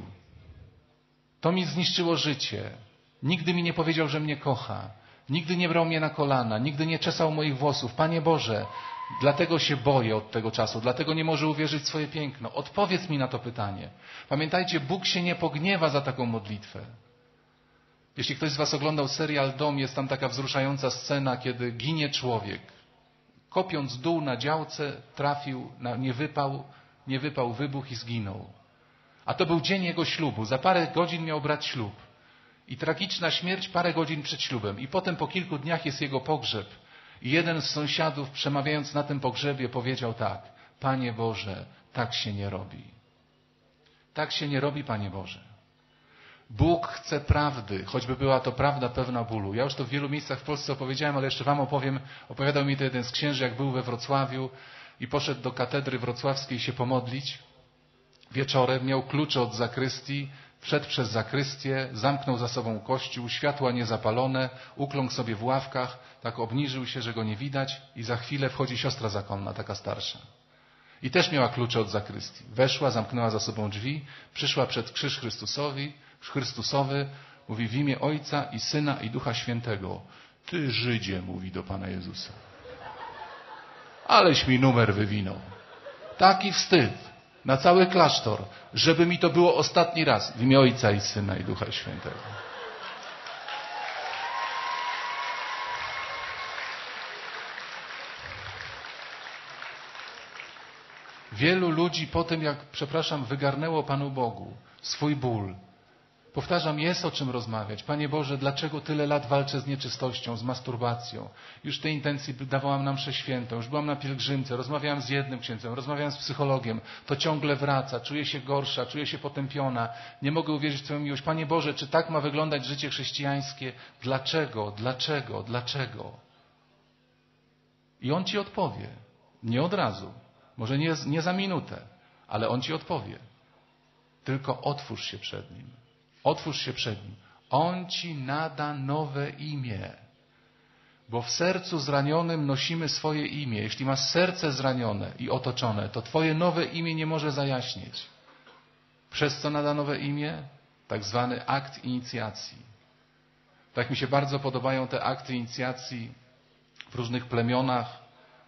To mi zniszczyło życie. Nigdy mi nie powiedział, że mnie kocha. Nigdy nie brał mnie na kolana. Nigdy nie czesał moich włosów. Panie Boże, dlatego się boję od tego czasu. Dlatego nie może uwierzyć w swoje piękno. Odpowiedz mi na to pytanie. Pamiętajcie, Bóg się nie pogniewa za taką modlitwę. Jeśli ktoś z Was oglądał serial Dom, jest tam taka wzruszająca scena, kiedy ginie człowiek. Kopiąc dół na działce, trafił, nie wypał wybuch i zginął. A to był dzień jego ślubu. Za parę godzin miał brać ślub. I tragiczna śmierć parę godzin przed ślubem. I potem po kilku dniach jest jego pogrzeb. I jeden z sąsiadów, przemawiając na tym pogrzebie, powiedział tak: Panie Boże, tak się nie robi. Tak się nie robi, Panie Boże. Bóg chce prawdy, choćby była to prawda pełna bólu. Ja już to w wielu miejscach w Polsce opowiedziałem, ale jeszcze Wam opowiem. Opowiadał mi to jeden z księży, jak był we Wrocławiu i poszedł do katedry wrocławskiej się pomodlić. Wieczorem miał klucze od zakrystii, wszedł przez zakrystię, zamknął za sobą kościół, światła niezapalone, ukląkł sobie w ławkach, tak obniżył się, że go nie widać i za chwilę wchodzi siostra zakonna, taka starsza. I też miała klucze od zakrystii. Weszła, zamknęła za sobą drzwi, przyszła przed krzyż Chrystusowy, mówi w imię Ojca i Syna i Ducha Świętego. Ty Żydzie, mówi do Pana Jezusa. Aleś mi numer wywinął. Taki wstyd na cały klasztor, żeby mi to było ostatni raz w imię Ojca i Syna i Ducha Świętego. Wielu ludzi po tym, jak, wygarnęło Panu Bogu swój ból. Powtarzam, jest o czym rozmawiać. Panie Boże, dlaczego tyle lat walczę z nieczystością, z masturbacją? Już tej intencji dawałam na mszę świętą, już byłam na pielgrzymce, rozmawiałam z jednym księdzem, rozmawiałam z psychologiem. To ciągle wraca, czuję się gorsza, czuję się potępiona. Nie mogę uwierzyć w Twoją miłość. Panie Boże, czy tak ma wyglądać życie chrześcijańskie? Dlaczego? Dlaczego? Dlaczego? I On Ci odpowie. Nie od razu. Może nie za minutę, ale On Ci odpowie. Tylko otwórz się przed Nim. Otwórz się przed Nim. On Ci nada nowe imię. Bo w sercu zranionym nosimy swoje imię. Jeśli masz serce zranione i otoczone, to Twoje nowe imię nie może zajaśnieć. Przez co nada nowe imię? Tak zwany akt inicjacji. Tak mi się bardzo podobają te akty inicjacji w różnych plemionach,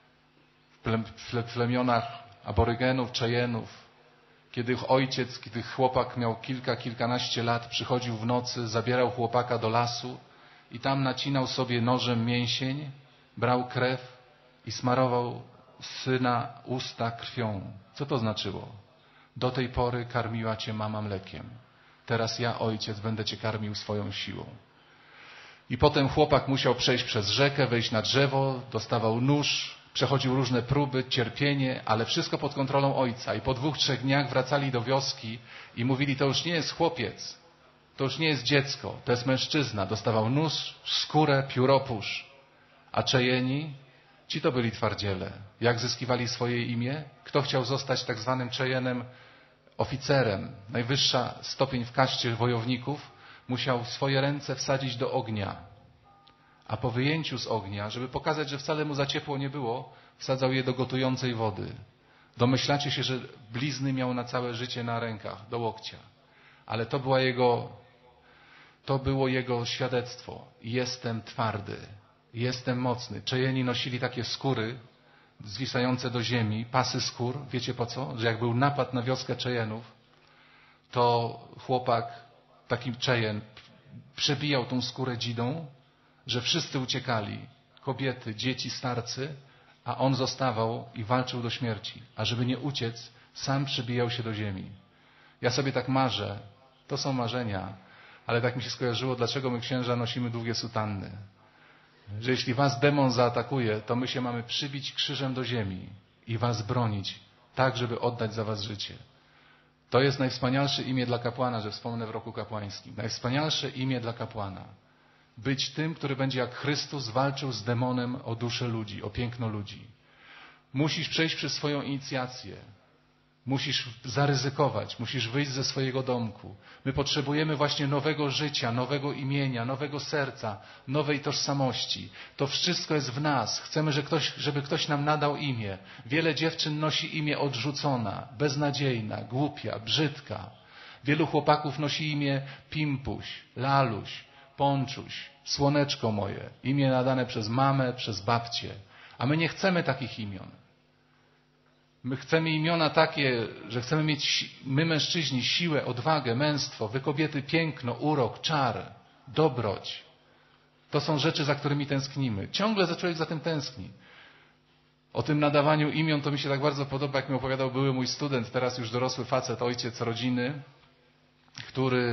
w plemionach aborygenów, Cheyenne'ów. Kiedy chłopak miał kilkanaście lat, przychodził w nocy, zabierał chłopaka do lasu i tam nacinał sobie nożem mięsień, brał krew i smarował syna usta krwią. Co to znaczyło? Do tej pory karmiła cię mama mlekiem. Teraz ja, ojciec, będę cię karmił swoją siłą. I potem chłopak musiał przejść przez rzekę, wejść na drzewo, dostawał nóż, przechodził różne próby, cierpienie, ale wszystko pod kontrolą ojca. I po 2-3 dniach wracali do wioski i mówili, to już nie jest chłopiec, to już nie jest dziecko, to jest mężczyzna. Dostawał nóż, skórę, pióropusz. A Cheyeni, ci to byli twardziele. Jak zyskiwali swoje imię? Kto chciał zostać tak zwanym Cheyennem, oficerem, najwyższa stopień w kaście wojowników, musiał swoje ręce wsadzić do ognia. A po wyjęciu z ognia, żeby pokazać, że wcale mu za ciepło nie było, wsadzał je do gotującej wody. Domyślacie się, że blizny miał na całe życie na rękach, do łokcia. Ale to było jego świadectwo. Jestem twardy, jestem mocny. Cheyeni nosili takie skóry zwisające do ziemi, pasy skór. Wiecie po co? Że jak był napad na wioskę Cheyenów, to chłopak, taki Cheyenne, przebijał tą skórę dzidą, że wszyscy uciekali, kobiety, dzieci, starcy, a on zostawał i walczył do śmierci. A żeby nie uciec, sam przybijał się do ziemi. Ja sobie tak marzę, to są marzenia, ale tak mi się skojarzyło, dlaczego my księża nosimy długie sutanny. Że jeśli was demon zaatakuje, to my się mamy przybić krzyżem do ziemi i was bronić, tak żeby oddać za was życie. To jest najwspanialsze imię dla kapłana, że wspomnę w roku kapłańskim. Najwspanialsze imię dla kapłana. Być tym, który będzie jak Chrystus walczył z demonem o duszę ludzi, o piękno ludzi. Musisz przejść przez swoją inicjację. Musisz zaryzykować, musisz wyjść ze swojego domku. My potrzebujemy właśnie nowego życia, nowego imienia, nowego serca, nowej tożsamości. To wszystko jest w nas. Chcemy, żeby ktoś nam nadał imię. Wiele dziewczyn nosi imię odrzucona, beznadziejna, głupia, brzydka. Wielu chłopaków nosi imię Pimpuś, Laluś, Ponczuś, Słoneczko moje. Imię nadane przez mamę, przez babcię. A my nie chcemy takich imion. My chcemy imiona takie, że chcemy mieć, my mężczyźni, siłę, odwagę, męstwo, wy kobiety piękno, urok, czar, dobroć. To są rzeczy, za którymi tęsknimy. Ciągle człowiek za tym tęskni. O tym nadawaniu imion to mi się tak bardzo podoba, jak mi opowiadał były mój student, teraz już dorosły facet, ojciec rodziny, który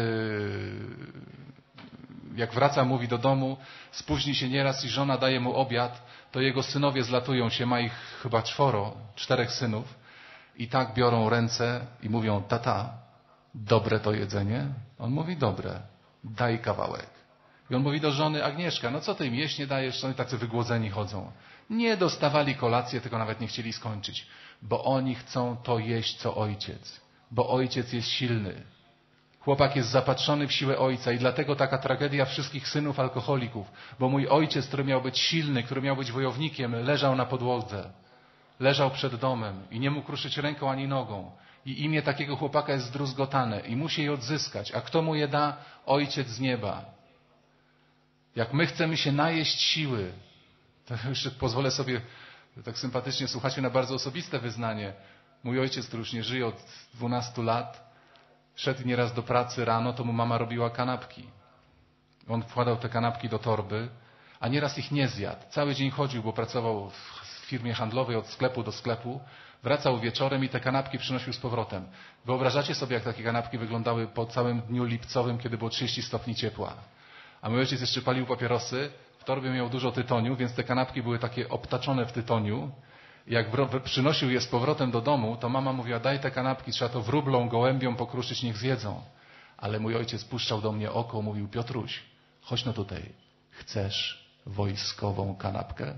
jak wraca, mówi do domu, spóźni się nieraz i żona daje mu obiad, to jego synowie zlatują się, ma ich chyba 4 synów i tak biorą ręce i mówią, tata, dobre to jedzenie? On mówi, dobre, daj kawałek. I on mówi do żony, Agnieszka, no co ty im jeść nie dajesz? Oni tacy wygłodzeni chodzą. Nie dostawali kolację, tylko nawet nie chcieli skończyć, bo oni chcą to jeść, co ojciec, bo ojciec jest silny. Chłopak jest zapatrzony w siłę ojca i dlatego taka tragedia wszystkich synów alkoholików, bo mój ojciec, który miał być silny, który miał być wojownikiem, leżał na podłodze. leżał przed domem i nie mógł ruszyć ręką ani nogą. I imię takiego chłopaka jest zdruzgotane i musi je odzyskać. A kto mu je da? Ojciec z nieba. Jak my chcemy się najeść siły, to jeszcze pozwolę sobie tak sympatycznie, słuchacie na bardzo osobiste wyznanie. Mój ojciec, który już nie żyje od 12 lat, szedł nieraz do pracy rano, to mu mama robiła kanapki. On wkładał te kanapki do torby, a nieraz ich nie zjadł. Cały dzień chodził, bo pracował w firmie handlowej od sklepu do sklepu. Wracał wieczorem i te kanapki przynosił z powrotem. Wyobrażacie sobie, jak takie kanapki wyglądały po całym dniu lipcowym, kiedy było 30 stopni ciepła. A mój ojciec jeszcze palił papierosy, w torbie miał dużo tytoniu, więc te kanapki były takie obtaczone w tytoniu. I jak przynosił je z powrotem do domu, to mama mówiła, daj te kanapki, trzeba to wróblą, gołębiom pokruszyć, niech zjedzą. Ale mój ojciec puszczał do mnie oko, mówił, Piotruś, chodź no tutaj, chcesz wojskową kanapkę?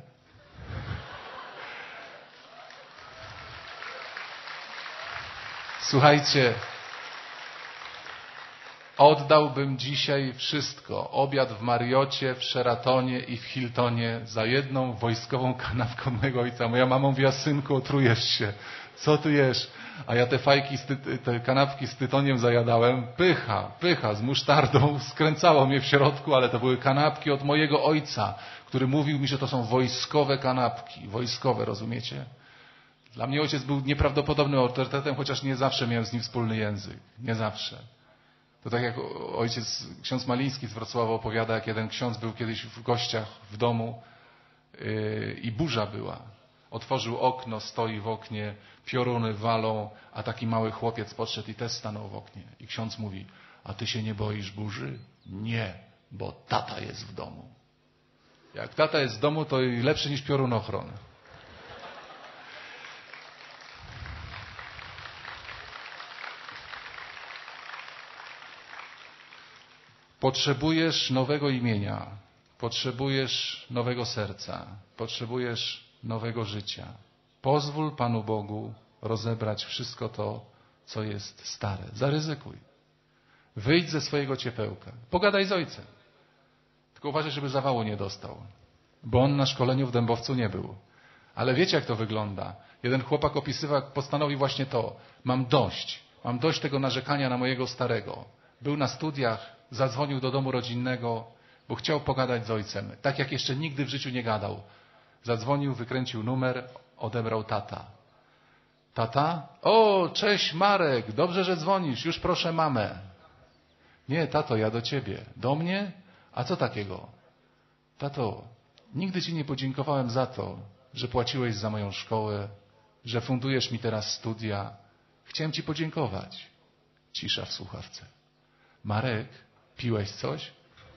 Słuchajcie, oddałbym dzisiaj wszystko, obiad w Marriocie, w Sheratonie i w Hiltonie za jedną wojskową kanapkę mojego ojca. Moja mama mówiła, synku, otrujesz się, co ty jesz? A ja te kanapki z tytoniem zajadałem, pycha, z musztardą, skręcało mnie w środku, ale to były kanapki od mojego ojca, który mówił mi, że to są wojskowe kanapki, wojskowe, rozumiecie? Dla mnie ojciec był nieprawdopodobnym autorytetem, chociaż nie zawsze miałem z nim wspólny język. Nie zawsze. To tak jak ksiądz Maliński z Wrocławia opowiada, jak jeden ksiądz był kiedyś w gościach w domu i burza była. Otworzył okno, stoi w oknie, pioruny walą, a taki mały chłopiec podszedł i też stanął w oknie. I ksiądz mówi, a ty się nie boisz burzy? Nie, bo tata jest w domu. Jak tata jest w domu, to i lepszy niż piorunochron. Potrzebujesz nowego imienia, potrzebujesz nowego serca, potrzebujesz nowego życia. Pozwól Panu Bogu rozebrać wszystko to, co jest stare. Zaryzykuj. Wyjdź ze swojego ciepełka. Pogadaj z ojcem. Tylko uważaj, żeby zawału nie dostał, bo on na szkoleniu w Dębowcu nie był. Ale wiecie, jak to wygląda. Jeden chłopak postanowił właśnie to. Mam dość tego narzekania na mojego starego. Był na studiach, zadzwonił do domu rodzinnego, bo chciał pogadać z ojcem. Tak jak jeszcze nigdy w życiu nie gadał. Zadzwonił, wykręcił numer, odebrał tata. Tata? O, cześć Marek, dobrze, że dzwonisz, już proszę mamę. Nie, tato, ja do ciebie. Do mnie? A co takiego? Tato, nigdy ci nie podziękowałem za to, że płaciłeś za moją szkołę, że fundujesz mi teraz studia. Chciałem ci podziękować. Cisza w słuchawce. Marek, piłeś coś?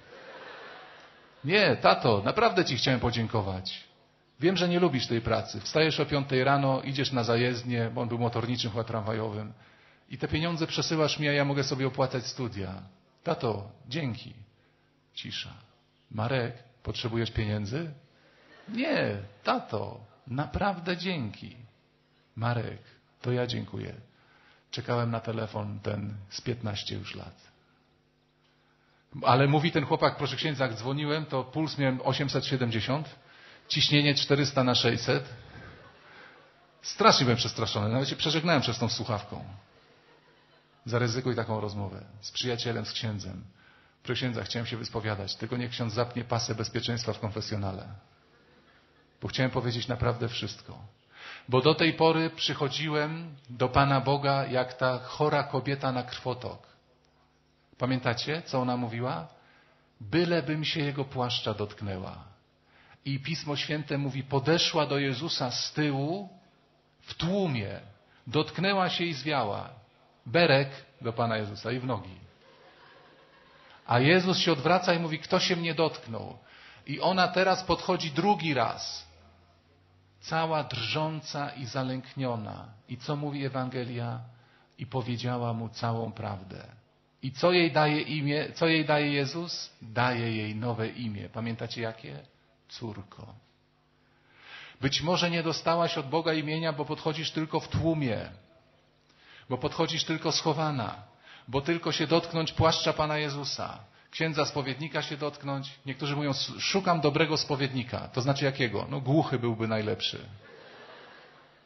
Nie, tato, naprawdę ci chciałem podziękować. Wiem, że nie lubisz tej pracy. Wstajesz o 5 rano, idziesz na zajezdnię, bo on był motorniczym, chyba tramwajowym. I te pieniądze przesyłasz mi, a ja mogę sobie opłacać studia. Tato, dzięki. Cisza. Marek, potrzebujesz pieniędzy? Nie, tato, naprawdę dzięki. Marek, to ja dziękuję. Czekałem na telefon ten z 15 już lat. Ale mówi ten chłopak, proszę księdza, jak dzwoniłem, to puls miałem 870, ciśnienie 400/600. Strasznie byłem przestraszony, nawet się przeżegnałem przez tą słuchawką. Zaryzykuj taką rozmowę z przyjacielem, z księdzem. Proszę księdza, chciałem się wyspowiadać, tylko niech ksiądz zapnie pasę bezpieczeństwa w konfesjonale. Bo chciałem powiedzieć naprawdę wszystko. Bo do tej pory przychodziłem do Pana Boga jak ta chora kobieta na krwotok. Pamiętacie, co ona mówiła? Bylebym się Jego płaszcza dotknęła. I Pismo Święte mówi, podeszła do Jezusa z tyłu w tłumie. Dotknęła się i zwiała. Berek do Pana Jezusa i w nogi. A Jezus się odwraca i mówi, kto się mnie dotknął? I ona teraz podchodzi drugi raz. Cała drżąca i zalękniona. I co mówi Ewangelia? I powiedziała mu całą prawdę. I co jej daje imię? Co jej daje Jezus? Daje jej nowe imię. Pamiętacie jakie? Córko. Być może nie dostałaś od Boga imienia, bo podchodzisz tylko w tłumie. Bo podchodzisz tylko schowana. Bo tylko się dotknąć płaszcza Pana Jezusa. Księdza spowiednika się dotknąć. Niektórzy mówią, szukam dobrego spowiednika. To znaczy jakiego? No głuchy byłby najlepszy.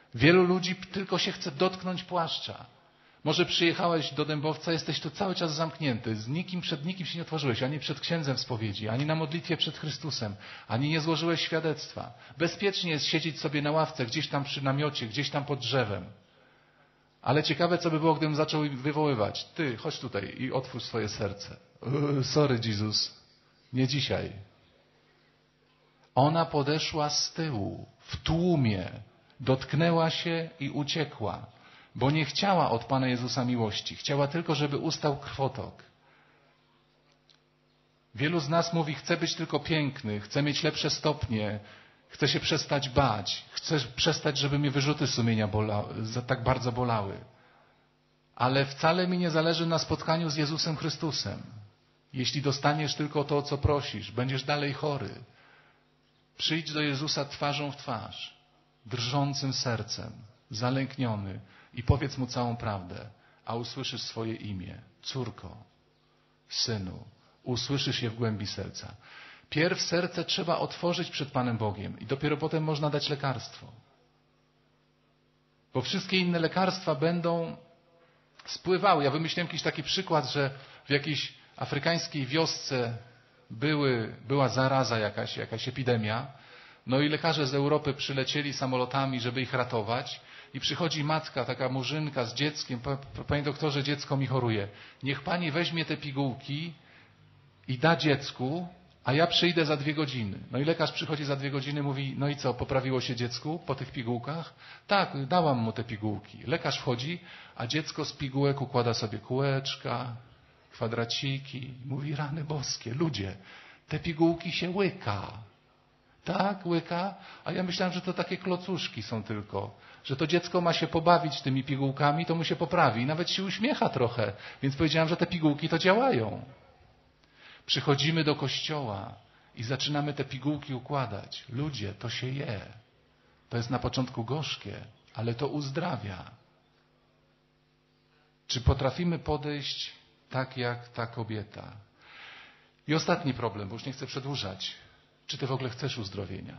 Wielu ludzi tylko się chce dotknąć płaszcza. Może przyjechałeś do Dębowca, jesteś tu cały czas zamknięty. Przed nikim się nie otworzyłeś, ani przed księdzem w spowiedzi, ani na modlitwie przed Chrystusem, ani nie złożyłeś świadectwa. Bezpiecznie jest siedzieć sobie na ławce, gdzieś tam przy namiocie, gdzieś tam pod drzewem. Ale ciekawe, co by było, gdybym zaczął wywoływać. Ty, chodź tutaj i otwórz swoje serce. Sorry, Jezus. Nie dzisiaj. Ona podeszła z tyłu, w tłumie, dotknęła się i uciekła, bo nie chciała od Pana Jezusa miłości. Chciała tylko, żeby ustał krwotok. Wielu z nas mówi, chcę być tylko piękny, chcę mieć lepsze stopnie, chcę się przestać bać, chcę przestać, żeby mnie wyrzuty sumienia tak bardzo bolały. Ale wcale mi nie zależy na spotkaniu z Jezusem Chrystusem. Jeśli dostaniesz tylko to, o co prosisz, będziesz dalej chory. Przyjdź do Jezusa twarzą w twarz, drżącym sercem, zalękniony i powiedz Mu całą prawdę, a usłyszysz swoje imię. Córko, synu, usłyszysz je w głębi serca. Pierw serce trzeba otworzyć przed Panem Bogiem i dopiero potem można dać lekarstwo. Bo wszystkie inne lekarstwa będą spływały. Ja wymyśliłem jakiś taki przykład, że w jakiejś afrykańskiej wiosce była zaraza jakaś epidemia. No i lekarze z Europy przylecieli samolotami, żeby ich ratować. I przychodzi matka, taka murzynka z dzieckiem. Panie doktorze, dziecko mi choruje. Niech Pani weźmie te pigułki i da dziecku, a ja przyjdę za 2 godziny. No i lekarz przychodzi za 2 godziny, mówi, no i co, poprawiło się dziecku po tych pigułkach? Tak, dałam mu te pigułki. Lekarz wchodzi, a dziecko z pigułek układa sobie kółeczka, kwadraciki. Mówi, rany boskie, ludzie, te pigułki się łyka. Tak, łyka? A ja myślałem, że to takie klocuszki są tylko. Że to dziecko ma się pobawić tymi pigułkami, to mu się poprawi. I nawet się uśmiecha trochę. Więc powiedziałem, że te pigułki to działają. Przychodzimy do kościoła i zaczynamy te pigułki układać. Ludzie, to się je. To jest na początku gorzkie, ale to uzdrawia. Czy potrafimy podejść tak jak ta kobieta? I ostatni problem, bo już nie chcę przedłużać. Czy ty w ogóle chcesz uzdrowienia?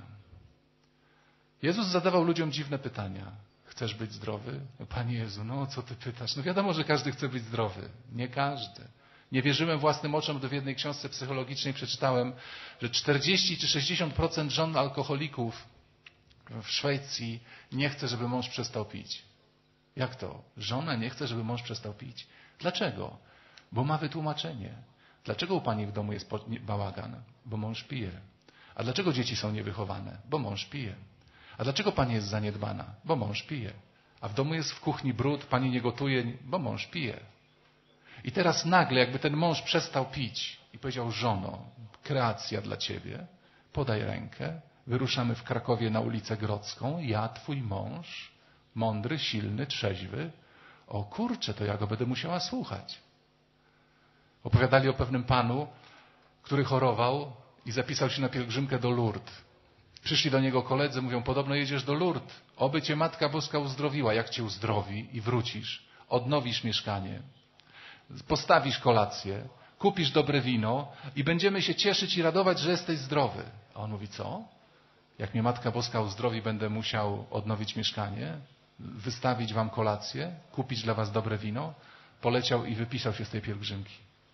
Jezus zadawał ludziom dziwne pytania. Chcesz być zdrowy? No, Panie Jezu, no co ty pytasz? No wiadomo, że każdy chce być zdrowy. Nie każdy. Nie wierzyłem własnym oczom, gdy w jednej książce psychologicznej przeczytałem, że 40 czy 60% żon alkoholików w Szwecji nie chce, żeby mąż przestał pić. Jak to? Żona nie chce, żeby mąż przestał pić? Dlaczego? Bo ma wytłumaczenie. Dlaczego u pani w domu jest bałagan? Bo mąż pije. A dlaczego dzieci są niewychowane? Bo mąż pije. A dlaczego pani jest zaniedbana? Bo mąż pije. A w domu jest w kuchni brud, pani nie gotuje, bo mąż pije. I teraz nagle, jakby ten mąż przestał pić i powiedział, żono, kreacja dla ciebie, podaj rękę, wyruszamy w Krakowie na ulicę Grodzką, ja, twój mąż, mądry, silny, trzeźwy. O kurczę, to ja go będę musiała słuchać. Opowiadali o pewnym panu, który chorował i zapisał się na pielgrzymkę do Lourdes. Przyszli do niego koledzy, mówią, podobno jedziesz do Lourdes, oby cię Matka Boska uzdrowiła. Jak cię uzdrowi i wrócisz, odnowisz mieszkanie, postawisz kolację, kupisz dobre wino i będziemy się cieszyć i radować, że jesteś zdrowy. A on mówi, co? Jak mnie Matka Boska uzdrowi, będę musiał odnowić mieszkanie, wystawić wam kolację, kupić dla was dobre wino. Poleciał i wypisał się z tej pielgrzymki.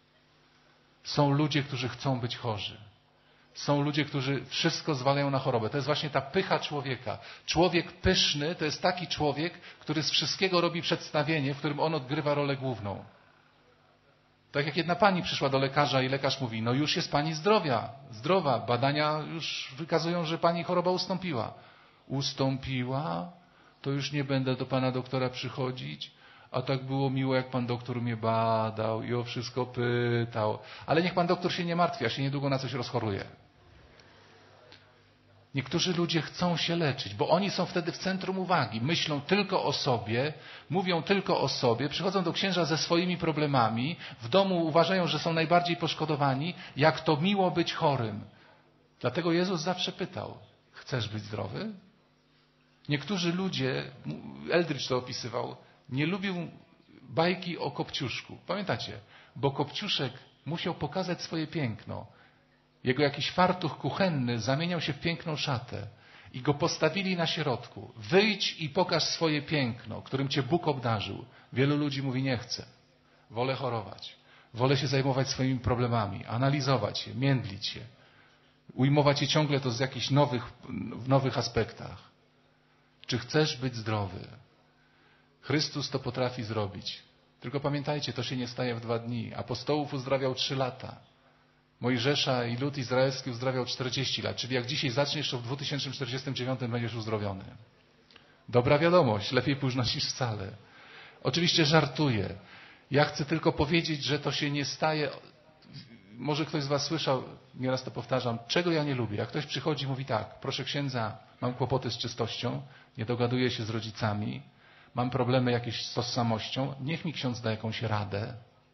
Są ludzie, którzy chcą być chorzy. Są ludzie, którzy wszystko zwalają na chorobę. To jest właśnie ta pycha człowieka. Człowiek pyszny to jest taki człowiek, który z wszystkiego robi przedstawienie, w którym on odgrywa rolę główną. Tak jak jedna pani przyszła do lekarza i lekarz mówi, no już jest pani zdrowa. Badania już wykazują, że pani choroba ustąpiła. Ustąpiła? To już nie będę do pana doktora przychodzić. A tak było miło, jak pan doktor mnie badał i o wszystko pytał. Ale niech pan doktor się nie martwi, ja się niedługo na coś rozchoruję. Niektórzy ludzie chcą się leczyć, bo oni są wtedy w centrum uwagi. Myślą tylko o sobie, mówią tylko o sobie, przychodzą do księdza ze swoimi problemami, w domu uważają, że są najbardziej poszkodowani. Jak to miło być chorym. Dlatego Jezus zawsze pytał, chcesz być zdrowy? Niektórzy ludzie, Eldridge to opisywał, nie lubił bajki o Kopciuszku. Pamiętacie? Bo Kopciuszek musiał pokazać swoje piękno. Jego jakiś fartuch kuchenny zamieniał się w piękną szatę. i go postawili na środku. Wyjdź i pokaż swoje piękno, którym cię Bóg obdarzył. Wielu ludzi mówi, nie chcę. Wolę chorować. Wolę się zajmować swoimi problemami, analizować je, międlić się. Ujmować je ciągle to z jakichś nowych aspektach. Czy chcesz być zdrowy? Chrystus to potrafi zrobić. Tylko pamiętajcie, to się nie staje w 2 dni. Apostołów uzdrawiał 3 lata. Mojżesza i lud izraelski uzdrawiał 40 lat. Czyli jak dzisiaj zaczniesz, to w 2049 będziesz uzdrowiony. Dobra wiadomość, lepiej późno niż wcale. Oczywiście żartuję. Ja chcę tylko powiedzieć, że to się nie staje. Może ktoś z was słyszał, nieraz to powtarzam, czego ja nie lubię. Jak ktoś przychodzi i mówi tak, proszę księdza, mam kłopoty z czystością, nie dogaduję się z rodzicami, mam problemy jakieś z tożsamością, niech mi ksiądz da jakąś radę.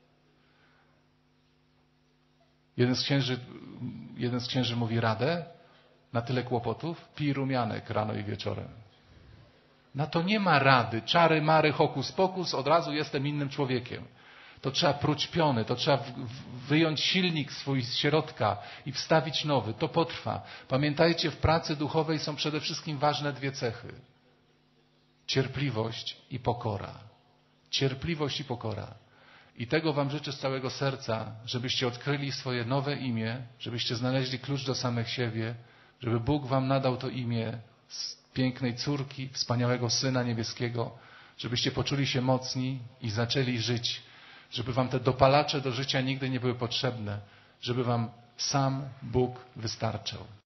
Jeden z księży mówi radę na tyle kłopotów, pij rumianek rano i wieczorem. Na to nie ma rady, czary, mary, hokus pokus, od razu jestem innym człowiekiem. To trzeba pruć piony, to trzeba wyjąć silnik swój z środka i wstawić nowy. To potrwa. Pamiętajcie, w pracy duchowej są przede wszystkim ważne 2 cechy. Cierpliwość i pokora. Cierpliwość i pokora. I tego wam życzę z całego serca, żebyście odkryli swoje nowe imię, żebyście znaleźli klucz do samych siebie, żeby Bóg wam nadał to imię z pięknej córki, wspaniałego Syna Niebieskiego, żebyście poczuli się mocni i zaczęli żyć, żeby wam te dopalacze do życia nigdy nie były potrzebne, żeby wam sam Bóg wystarczał.